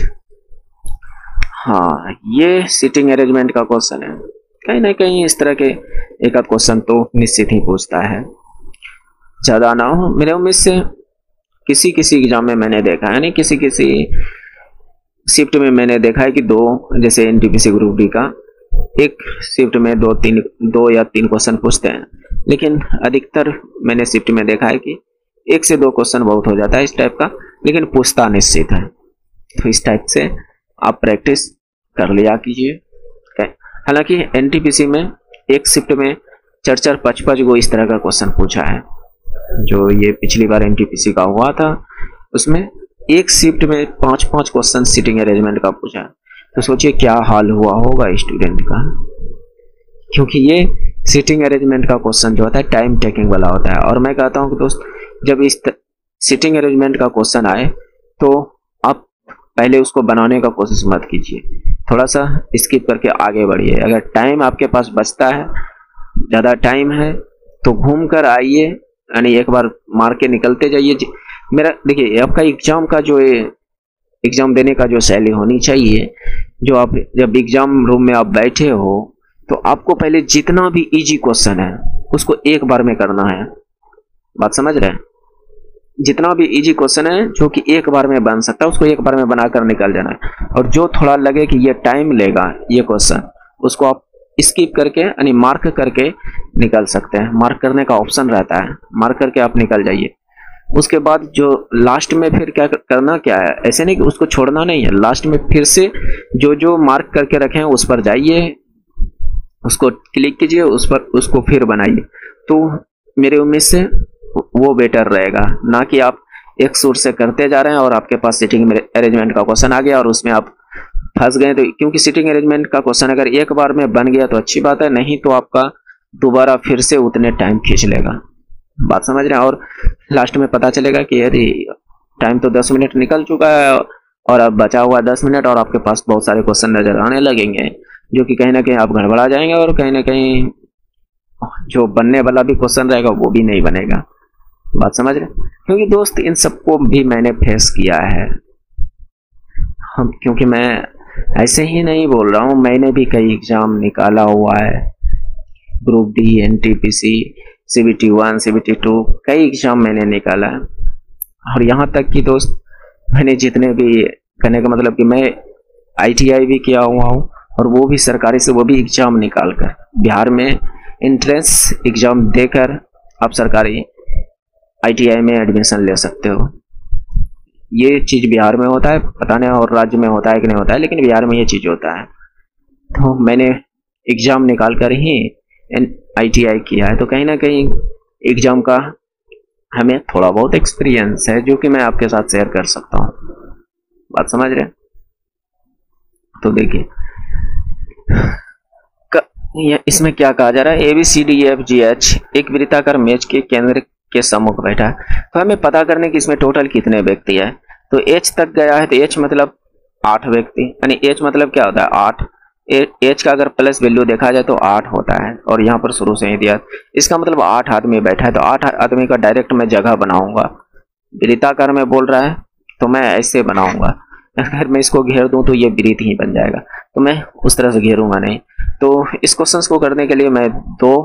हाँ ये सीटिंग अरेंजमेंट का क्वेश्चन है। कहीं ना कहीं इस तरह के एक आध क्वेश्चन तो निश्चित ही पूछता है, ज्यादा ना हो। मेरे उम्मीद से किसी किसी एग्जाम में मैंने देखा है, नहीं किसी किसी शिफ्ट में मैंने देखा है कि दो, जैसे एनटीपीसी ग्रुप डी का एक शिफ्ट में दो तीन दो या तीन क्वेश्चन पूछते हैं, लेकिन अधिकतर मैंने शिफ्ट में देखा है कि एक से दो क्वेश्चन बहुत हो जाता है इस टाइप का, लेकिन पूछता निश्चित है। तो इस टाइप से आप प्रैक्टिस कर लिया कीजिए। हालांकि एनटीपीसी में एक शिफ्ट में चार चार पाँच पाँच गो इस तरह का क्वेश्चन पूछा है। जो ये पिछली बार एनटीपीसी का हुआ था उसमें एक शिफ्ट में पांच पांच क्वेश्चन सीटिंग अरेंजमेंट का पूछा। तो सोचिए क्या हाल हुआ होगा स्टूडेंट का, क्योंकि ये सीटिंग अरेंजमेंट का क्वेश्चन जो होता है टाइम टेकिंग वाला होता है। और मैं कहता हूं कि दोस्त, जब इस सीटिंग अरेंजमेंट का क्वेश्चन आए तो आप पहले उसको बनाने का कोशिश मत कीजिए, थोड़ा सा स्किप करके आगे बढ़िए। अगर टाइम आपके पास बचता है, ज़्यादा टाइम है, तो घूम कर आइए, यानी एक बार मार के निकलते जाइए। मेरा देखिए, आपका एग्जाम का जो एग्जाम देने का जो शैली होनी चाहिए जो आप जब एग्जाम रूम में आप बैठे हो तो आपको पहले जितना भी इजी क्वेश्चन है उसको एक बार में करना है। बात समझ रहे हैं? जितना भी इजी क्वेश्चन है जो कि एक बार में बन सकता है उसको एक बार में बनाकर निकल जाना है। और जो थोड़ा लगे कि ये टाइम लेगा ये क्वेश्चन, उसको आप स्किप करके यानी मार्क करके निकल सकते हैं। मार्क करने का ऑप्शन रहता है, मार्क करके आप निकल जाइए। उसके बाद जो लास्ट में फिर क्या करना क्या है, ऐसे नहीं कि उसको छोड़ना नहीं है, लास्ट में फिर से जो जो मार्क करके रखे हैं उस पर जाइए, उसको क्लिक कीजिए, उस पर उसको फिर बनाइए। तो मेरे उम्मीद से वो बेटर रहेगा, ना कि आप एक सुर से करते जा रहे हैं और आपके पास सिटिंग अरेंजमेंट का क्वेश्चन आ गया और उसमें आप फंस गए। तो क्योंकि सिटिंग अरेंजमेंट का क्वेश्चन अगर एक बार में बन गया तो अच्छी बात है, नहीं तो आपका दोबारा फिर से उतने टाइम खींच लेगा। बात समझ रहे हैं? और लास्ट में पता चलेगा कि अरे टाइम तो दस मिनट निकल चुका है और अब बचा हुआ दस मिनट और आपके पास बहुत सारे क्वेश्चन नजर आने लगेंगे, जो कि कहीं ना कहीं आप गड़बड़ा जाएंगे और कहीं ना कहीं जो बनने वाला भी क्वेश्चन रहेगा वो भी नहीं बनेगा। बात समझ रहे? क्योंकि दोस्त इन सबको भी मैंने फेस किया है। हम क्योंकि मैं ऐसे ही नहीं बोल रहा हूँ, मैंने भी कई एग्जाम निकाला हुआ है, group D, NTPC, CBT one, CBT two, कई एग्जाम मैंने निकाला है। और यहाँ तक कि दोस्त मैंने जितने भी, कहने का मतलब कि मैं आईटीआई भी किया हुआ हूँ और वो भी सरकारी से, वो भी एग्जाम निकाल कर। बिहार में एंट्रेंस एग्जाम देकर आप सरकारी आईटीआई में एडमिशन ले सकते हो। ये चीज़ बिहार में होता है, पता नहीं और राज्य में होता है कि नहीं होता है, लेकिन बिहार में ये चीज़ होता है। तो मैंने एग्ज़ाम निकाल कर ही आईटीआई किया है, तो कहीं ना कहीं एग्ज़ाम का हमें थोड़ा बहुत एक्सपीरियंस है जो कि मैं आपके साथ शेयर कर सकता हूँ। बात समझ रहे हैं? तो देखिए इसमें क्या कहा जा रहा है, A B C D F G H एक वृत्ताकार मेज के केंद्र के सम्मुख बैठा है। तो हमें पता करने कि इसमें टोटल कितने व्यक्ति है। तो एच तक गया है, तो एच मतलब आठ व्यक्ति, यानी एच मतलब क्या होता है आठ। एच का अगर प्लस वैल्यू देखा जाए तो आठ होता है और यहाँ पर शुरू से ही दिया, इसका मतलब आठ आदमी बैठा है। तो आठ आदमी का डायरेक्ट मैं जगह बनाऊंगा, वृत्ताकार में बोल रहा है तो मैं ऐसे बनाऊंगा। अगर मैं इसको घेर दूं तो ये वृत्त ही बन जाएगा, तो मैं उस तरह से घेरूंगा नहीं। तो इस क्वेश्चन को करने के लिए मैं दो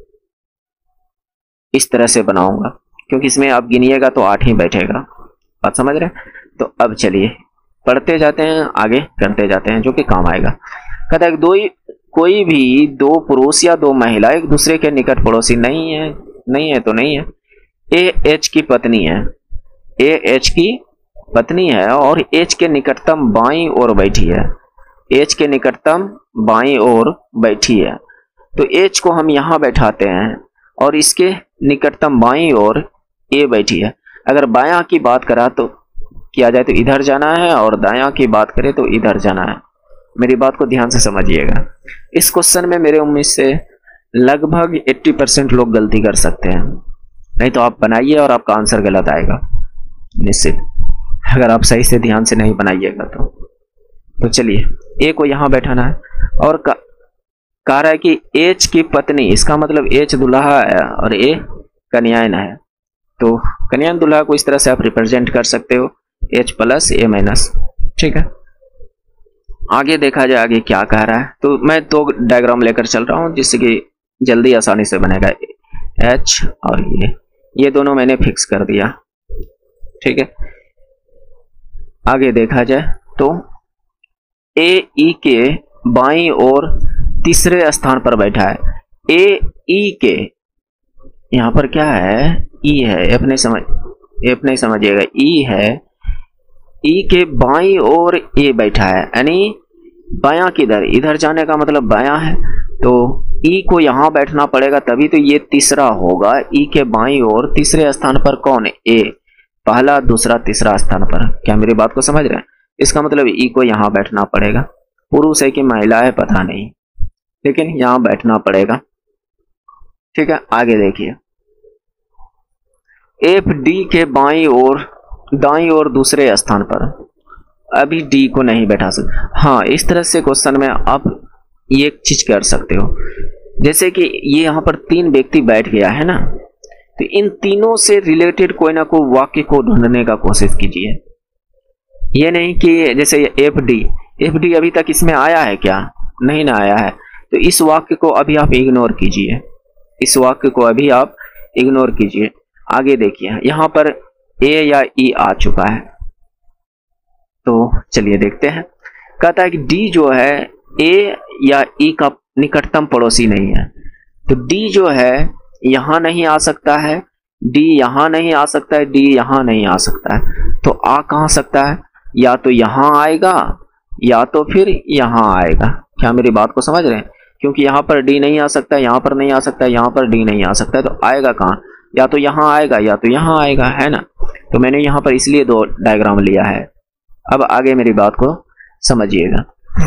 इस तरह से बनाऊंगा, क्योंकि इसमें आप गिनिएगा तो आठ ही बैठेगा। बात समझ रहे हैं? तो अब चलिए पढ़ते जाते हैं, आगे करते जाते हैं जो कि काम आएगा। कहता है दो कोई भी दो पुरुष या दो महिला एक दूसरे के निकट पड़ोसी नहीं है, नहीं है तो नहीं है। ए एच की पत्नी है, ए एच की पत्नी है और एच के निकटतम बाईं ओर बैठी है, एच के निकटतम बाईं ओर बैठी है। तो एच को हम यहाँ बैठाते हैं और इसके निकटतम बाईं ओर ए बैठी है। अगर बायां की बात करा तो किया जाए तो इधर जाना है और दायां की बात करें तो इधर जाना है। मेरी बात को ध्यान से समझिएगा। इस क्वेश्चन में मेरे उम्मीद से लगभग अस्सी परसेंट लोग गलती कर सकते हैं, नहीं तो आप बनाइए और आपका आंसर गलत आएगा निश्चित, अगर आप सही से ध्यान से नहीं बनाइएगा तो। तो चलिए ए को यहाँ बैठाना है और कह रहा है कि एच की पत्नी, इसका मतलब एच दुल्हा है और ए कन्यायन है। तो कन्यायन दुल्हा को इस तरह से आप रिप्रेजेंट कर सकते हो, एच प्लस ए माइनस। ठीक है, आगे देखा जाए आगे क्या कह रहा है। तो मैं दो डायग्राम लेकर चल रहा हूं जिससे कि जल्दी आसानी से बनेगा। एच और ये ये दोनों मैंने फिक्स कर दिया। ठीक है, आगे देखा जाए तो ए ई के बाईं ओर तीसरे स्थान पर बैठा है। ए ई के यहाँ पर क्या है, ई है, अपने समझ अपने समझिएगा, ई है, ई के बाईं ओर ए बैठा है, यानी बायां किधर, इधर जाने का मतलब बायां है। तो ई को यहाँ बैठना पड़ेगा तभी तो ये तीसरा होगा। ई के बाईं ओर तीसरे स्थान पर कौन है, ए, पहला दूसरा तीसरा स्थान पर। क्या मेरी बात को समझ रहे हैं? इसका मतलब ई को यहाँ बैठना पड़ेगा। पुरुष है कि महिला है पता नहीं, लेकिन यहाँ बैठना पड़ेगा। ठीक है, आगे देखिए एफ डी के बाईं ओर दाईं ओर दूसरे स्थान पर, अभी डी को नहीं बैठा सकते। हाँ, इस तरह से क्वेश्चन में आप ये एक चीज कर सकते हो, जैसे कि ये यहाँ पर तीन व्यक्ति बैठ गया है ना, तो इन तीनों से रिलेटेड कोई ना कोई वाक्य को ढूंढने का कोशिश कीजिए। ये नहीं कि जैसे एफ डी एफ डी अभी तक इसमें आया है क्या? नहीं ना आया है। तो इस वाक्य को अभी आप इग्नोर कीजिए, इस वाक्य को अभी आप इग्नोर कीजिए। आगे देखिए, यहां पर ए या ई आ चुका है, तो चलिए देखते हैं। कहता है कि डी जो है ए या ई का निकटतम पड़ोसी नहीं है। तो डी जो है यहां नहीं आ सकता है, डी यहां नहीं आ सकता है, डी यहां नहीं आ सकता है। तो आ कहां सकता है? या तो यहां आएगा या तो फिर यहां आएगा। क्या मेरी बात को समझ रहे हैं? क्योंकि यहां पर डी नहीं आ सकता, यहां पर नहीं आ सकता, यहां पर डी नहीं आ सकता है, तो आएगा कहां? या तो यहां आएगा या तो यहां आएगा, है ना। तो मैंने यहां पर इसलिए दो डायग्राम लिया है। अब आगे मेरी बात को समझिएगा।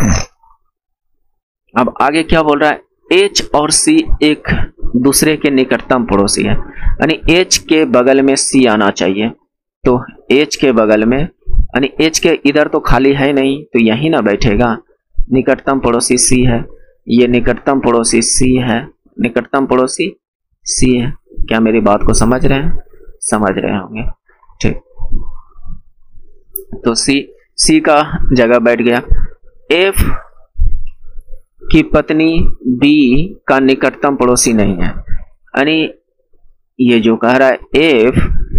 अब आगे क्या बोल रहा है? H और C एक दूसरे के निकटतम पड़ोसी है, यानी H के बगल में C आना चाहिए। तो H के बगल में, यानी H के इधर तो खाली है नहीं, तो यही ना बैठेगा। निकटतम पड़ोसी C है, ये निकटतम पड़ोसी C है, निकटतम पड़ोसी C है। क्या मेरी बात को समझ रहे हैं? समझ रहे होंगे, ठीक। तो C C का जगह बैठ गया। F की पत्नी B का निकटतम पड़ोसी नहीं है, यानी ये जो कह रहा है F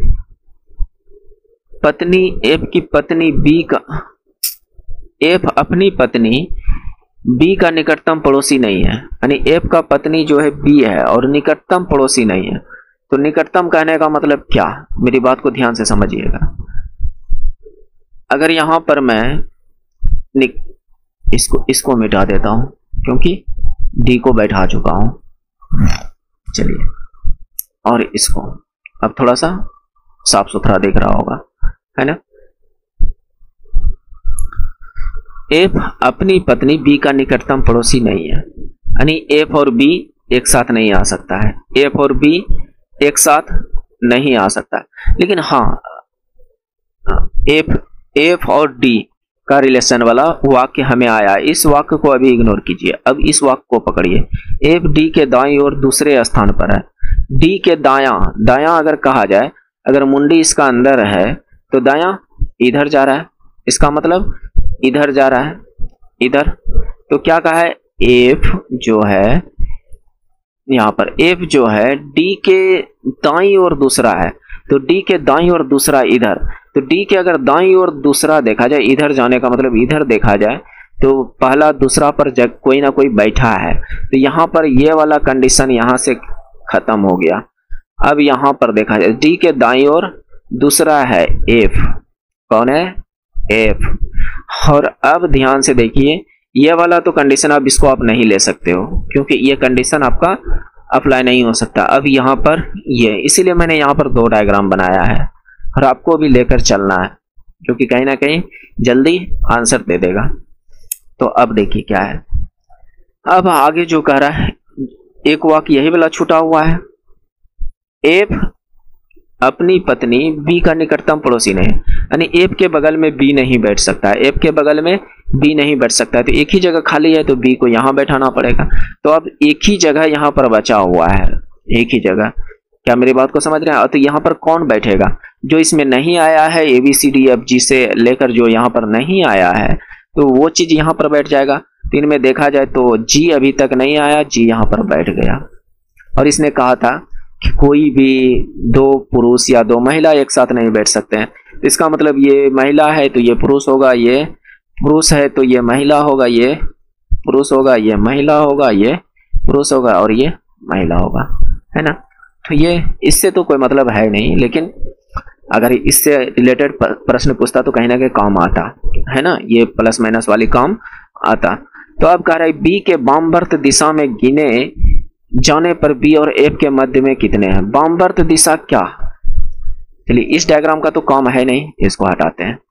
पत्नी F की पत्नी B का, F अपनी पत्नी B का निकटतम पड़ोसी नहीं है, यानी F का पत्नी जो है B है और निकटतम पड़ोसी नहीं है। तो निकटतम कहने का मतलब क्या? मेरी बात को ध्यान से समझिएगा। अगर यहां पर मैं इसको इसको मिटा देता हूं, क्योंकि डी को बैठा चुका हूं। चलिए, और इसको अब थोड़ा सा साफ सुथरा दिख रहा होगा, है ना। एफ अपनी पत्नी बी का निकटतम पड़ोसी नहीं है, यानी एफ और बी एक साथ नहीं आ सकता है, एफ और बी एक साथ नहीं आ सकता। लेकिन हाँ, एफ एफ और डी का रिलेशन वाला वाक्य हमें आया, इस वाक्य को अभी इग्नोर कीजिए। अब इस वाक्य को पकड़िए। एफ डी के दाईं ओर दूसरे स्थान पर है। डी के दायां, दायां अगर कहा जाए, अगर मुंडी इसका अंदर है तो दायां इधर जा रहा है, इसका मतलब इधर जा रहा है, इधर। तो क्या कहा है? एफ जो है यहां पर, एफ जो है डी के दाईं ओर दूसरा है, तो डी के दाईं ओर दूसरा इधर। तो डी के अगर दाईं ओर दूसरा देखा जाए, इधर जाने का मतलब इधर देखा जाए, तो पहला दूसरा पर जग कोई ना कोई बैठा है। तो यहां पर ये वाला कंडीशन यहां से खत्म हो गया। अब यहां पर देखा जाए, डी के दाईं ओर दूसरा है एफ। कौन है? एफ। और अब ध्यान से देखिए, ये वाला तो कंडीशन अब इसको आप नहीं ले सकते हो, क्योंकि ये कंडीशन आपका अप्लाई नहीं हो सकता। अब यहां पर ये, इसीलिए मैंने यहां पर दो डायग्राम बनाया है और आपको भी लेकर चलना है, क्योंकि कहीं ना कहीं जल्दी आंसर दे देगा। तो अब देखिए क्या है। अब आगे जो कह रहा है, एक वाक्य यही वाला छूटा हुआ है। एफ अपनी पत्नी बी का निकटतम पड़ोसी नहीं, यानी एफ के बगल में बी नहीं बैठ सकता है, एफ के बगल में बी नहीं बैठ सकता है। तो एक ही जगह खाली है, तो बी को यहां बैठाना पड़ेगा। तो अब एक ही जगह यहां पर बचा हुआ है, एक ही जगह। क्या मेरी बात को समझ रहे हैं? तो यहां पर कौन बैठेगा? जो इसमें नहीं आया है, A B C D F G से लेकर जो यहां पर नहीं आया है, तो वो चीज यहां पर बैठ जाएगा। तो इनमें देखा जाए तो जी अभी तक नहीं आया, जी यहां पर बैठ गया। और इसने कहा था कि कोई भी दो पुरुष या दो महिला एक साथ नहीं बैठ सकते हैं। तो इसका मतलब ये महिला है तो ये पुरुष होगा, ये पुरुष है तो ये महिला होगा, ये पुरुष होगा, ये महिला होगा, ये पुरुष होगा और ये महिला होगा, है ना। तो ये इससे तो कोई मतलब है नहीं, लेकिन अगर इससे रिलेटेड प्रश्न पूछता तो कहीं ना कहीं काम आता, है ना, ये प्लस माइनस वाली काम आता। तो अब कह रहा है बी के वामवर्त दिशा में गिने जाने पर बी और एफ के मध्य में कितने हैं? वामवर्त दिशा क्या? चलिए, इस डायग्राम का तो काम है नहीं, इसको हटाते हैं।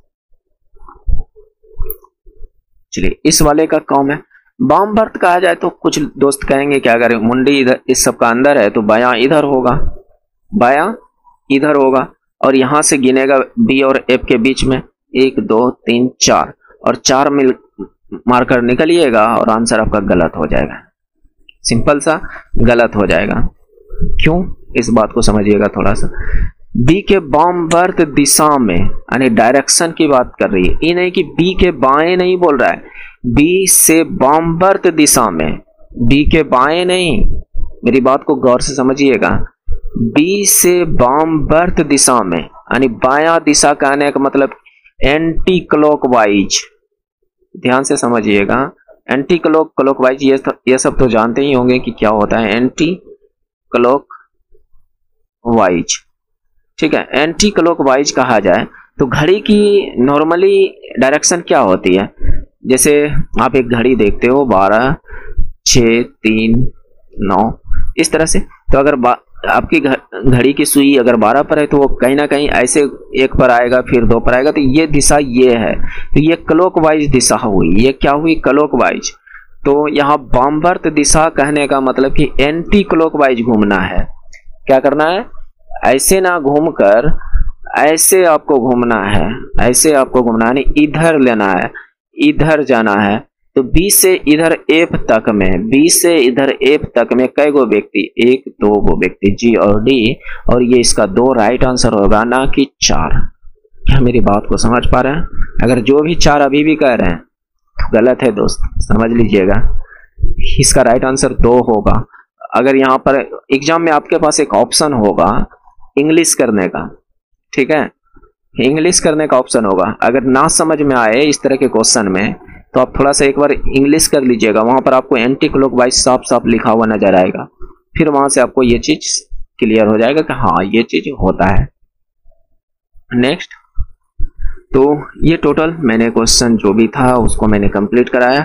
चलिए, इस वाले का काम है। वामवर्त कहा जाए तो कुछ दोस्त कहेंगे कि अगर मुंडी इधर इस सब का अंदर है तो बायां इधर होगा, बायां इधर होगा, और यहां से गिनेगा बी और एफ के बीच में एक दो तीन चार, और चार मिल मार्कर निकलिएगा और आंसर आपका गलत हो जाएगा। सिंपल सा गलत हो जाएगा। क्यों? इस बात को समझिएगा थोड़ा सा। बी के वामवर्त दिशा में, यानी डायरेक्शन की बात कर रही है। ये नहीं कि बी के बाएं नहीं बोल रहा है, बी से वामवर्त दिशा में, बी के बाएं नहीं, मेरी बात को गौर से समझिएगा। बी से वामवर्त दिशा में, यानी बायां दिशा कहने का मतलब एंटी क्लॉकवाइज, ध्यान से समझिएगा। एंटी क्लॉक क्लॉकवाइज ये ये सब तो जानते ही होंगे कि क्या होता है एंटी क्लॉकवाइज, ठीक है। एंटी क्लॉकवाइज कहा जाए तो घड़ी की नॉर्मली डायरेक्शन क्या होती है, जैसे आप एक घड़ी देखते हो बारह छः तीन नौ इस तरह से, तो अगर आपकी घड़ी की सुई अगर बारह पर है तो वो कहीं ना कहीं ऐसे एक पर आएगा फिर दो पर आएगा, तो ये दिशा ये है, तो ये क्लॉकवाइज दिशा हुई। ये क्या हुई? क्लॉकवाइज। तो यहाँ वामवर्त दिशा कहने का मतलब कि एंटी क्लॉकवाइज घूमना है। क्या करना है? ऐसे ना घूमकर ऐसे आपको घूमना है, ऐसे आपको घूमना है, इधर लेना है, इधर जाना है। तो बी से इधर एफ तक में, बी से इधर एफ तक में कई गो व्यक्ति? एक दो गो व्यक्ति, जी और डी, और ये इसका दो राइट आंसर होगा, ना कि चार। क्या मेरी बात को समझ पा रहे हैं? अगर जो भी चार अभी भी कह रहे हैं तो गलत है दोस्त, समझ लीजिएगा। इसका राइट आंसर दो होगा। अगर यहाँ पर एग्जाम में आपके पास एक ऑप्शन होगा इंग्लिश करने का, ठीक है, इंग्लिश करने का ऑप्शन होगा। अगर ना समझ में आए इस तरह के क्वेश्चन में तो आप थोड़ा सा एक बार इंग्लिश कर लीजिएगा, वहां पर आपको एंटी क्लॉकवाइज साफ साफ लिखा हुआ नजर आएगा। फिर वहां से आपको ये चीज क्लियर हो जाएगा कि हाँ ये चीज होता है। नेक्स्ट, तो ये टोटल मैंने क्वेश्चन जो भी था उसको मैंने कंप्लीट कराया।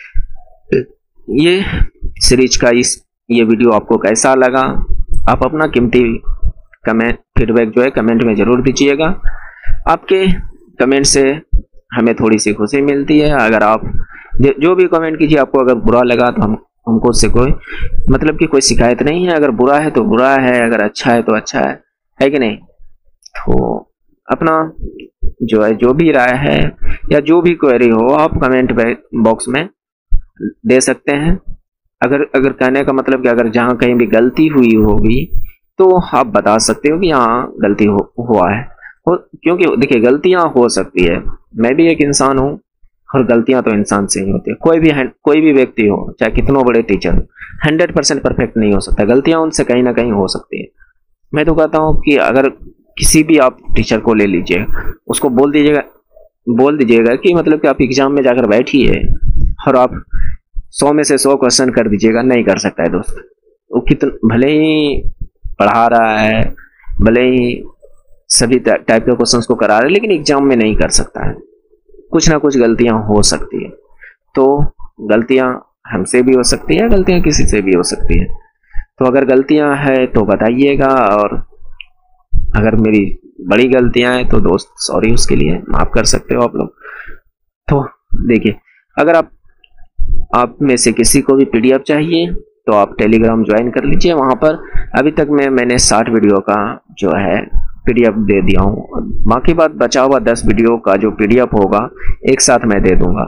ये सीरीज का इस ये वीडियो आपको कैसा लगा, आप अपना कीमती कमेंट फीडबैक जो है कमेंट में जरूर दीजिएगा। आपके कमेंट से हमें थोड़ी सी खुशी मिलती है। अगर आप जो भी कमेंट कीजिए, आपको अगर बुरा लगा तो हम हमको उससे कोई मतलब कि कोई शिकायत नहीं है। अगर बुरा है तो बुरा है, अगर अच्छा है तो अच्छा है, है कि नहीं? तो अपना जो है जो भी राय है या जो भी क्वेरी हो आप कमेंट बॉक्स में दे सकते हैं। अगर अगर कहने का मतलब कि अगर जहाँ कहीं भी गलती हुई होगी तो आप बता सकते हो कि यहाँ गलती हो, हुआ है हो, क्योंकि देखिए गलतियां हो सकती है, मैं भी एक इंसान हूँ और गलतियां तो इंसान से ही होती है। कोई भी कोई भी व्यक्ति हो, चाहे कितनों बड़े टीचर, हंड्रेड परसेंट परफेक्ट नहीं हो सकता, गलतियां उनसे कहीं ना कहीं हो सकती है। मैं तो कहता हूँ कि अगर किसी भी आप टीचर को ले लीजिए, उसको बोल दीजिएगा बोल दीजिएगा कि मतलब कि आप एग्जाम में जाकर बैठिए और आप सौ में से सौ क्वेश्चन कर दीजिएगा, नहीं कर सकता है दोस्त। वो कितना भले ही पढ़ा रहा है, भले ही सभी टाइप के क्वेश्चंस को करा रहे, लेकिन एग्जाम में नहीं कर सकता है। कुछ ना कुछ गलतियां हो सकती है। तो गलतियां हमसे भी हो सकती है, गलतियां किसी से भी हो सकती है। तो अगर गलतियां है तो बताइएगा, और अगर मेरी बड़ी गलतियां हैं तो दोस्त सॉरी, उसके लिए माफ कर सकते हो आप लोग। तो देखिए, अगर आप आप में से किसी को भी पीडीएफ चाहिए तो आप टेलीग्राम ज्वाइन कर लीजिए। वहां पर अभी तक मैं मैंने साठ वीडियो का जो है पीडीएफ दे दिया हूँ, बाकी बात बचा हुआ दस वीडियो का जो पीडीएफ होगा एक साथ मैं दे दूंगा।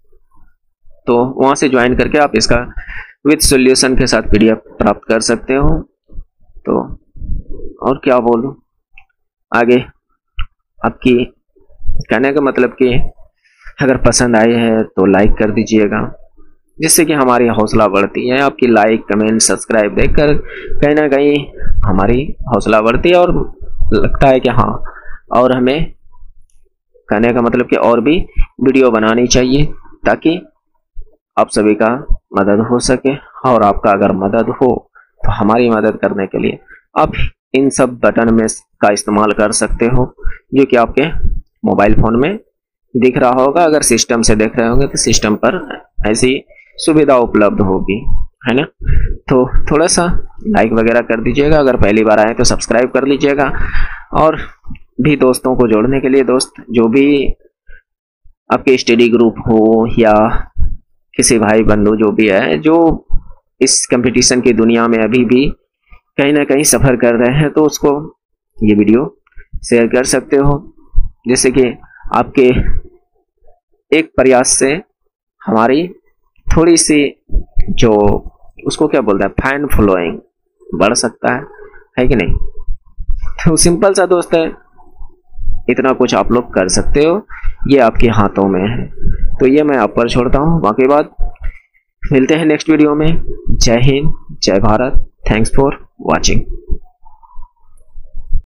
तो वहां से ज्वाइन करके आप इसका विद सॉल्यूशन के साथ पीडीएफ प्राप्त कर सकते हो। तो और क्या बोलूं आगे, आपकी कहने का मतलब कि अगर पसंद आई है तो लाइक कर दीजिएगा, जिससे कि हमारी हौसला बढ़ती है। आपकी लाइक कमेंट सब्सक्राइब देखकर कहीं ना कहीं हमारी हौसला बढ़ती है और लगता है कि हाँ, और हमें कहने का मतलब कि और भी वीडियो बनानी चाहिए ताकि आप सभी का मदद हो सके। और आपका अगर मदद हो तो हमारी मदद करने के लिए आप इन सब बटन में का इस्तेमाल कर सकते हो, जो कि आपके मोबाइल फोन में दिख रहा होगा। अगर सिस्टम से देख रहे होंगे तो सिस्टम पर ऐसी सुविधा उपलब्ध होगी, है ना। तो थोड़ा सा लाइक वगैरह कर दीजिएगा, अगर पहली बार आए तो सब्सक्राइब कर लीजिएगा। और भी दोस्तों को जोड़ने के लिए, दोस्त जो भी आपके स्टडी ग्रुप हो या किसी भाई बंधु जो भी है जो इस कंपटीशन की दुनिया में अभी भी कहीं ना कहीं सफर कर रहे हैं, तो उसको ये वीडियो शेयर कर सकते हो, जिससे कि आपके एक प्रयास से हमारी थोड़ी सी जो उसको क्या बोलते हैं फैन फॉलोइंग बढ़ सकता है, है कि नहीं। तो सिंपल सा दोस्त है, इतना कुछ आप लोग कर सकते हो, ये आपके हाथों में है। तो ये मैं आप पर छोड़ता हूँ, बाकी बात मिलते हैं नेक्स्ट वीडियो में। जय हिंद, जय भारत, थैंक्स फॉर वॉचिंग।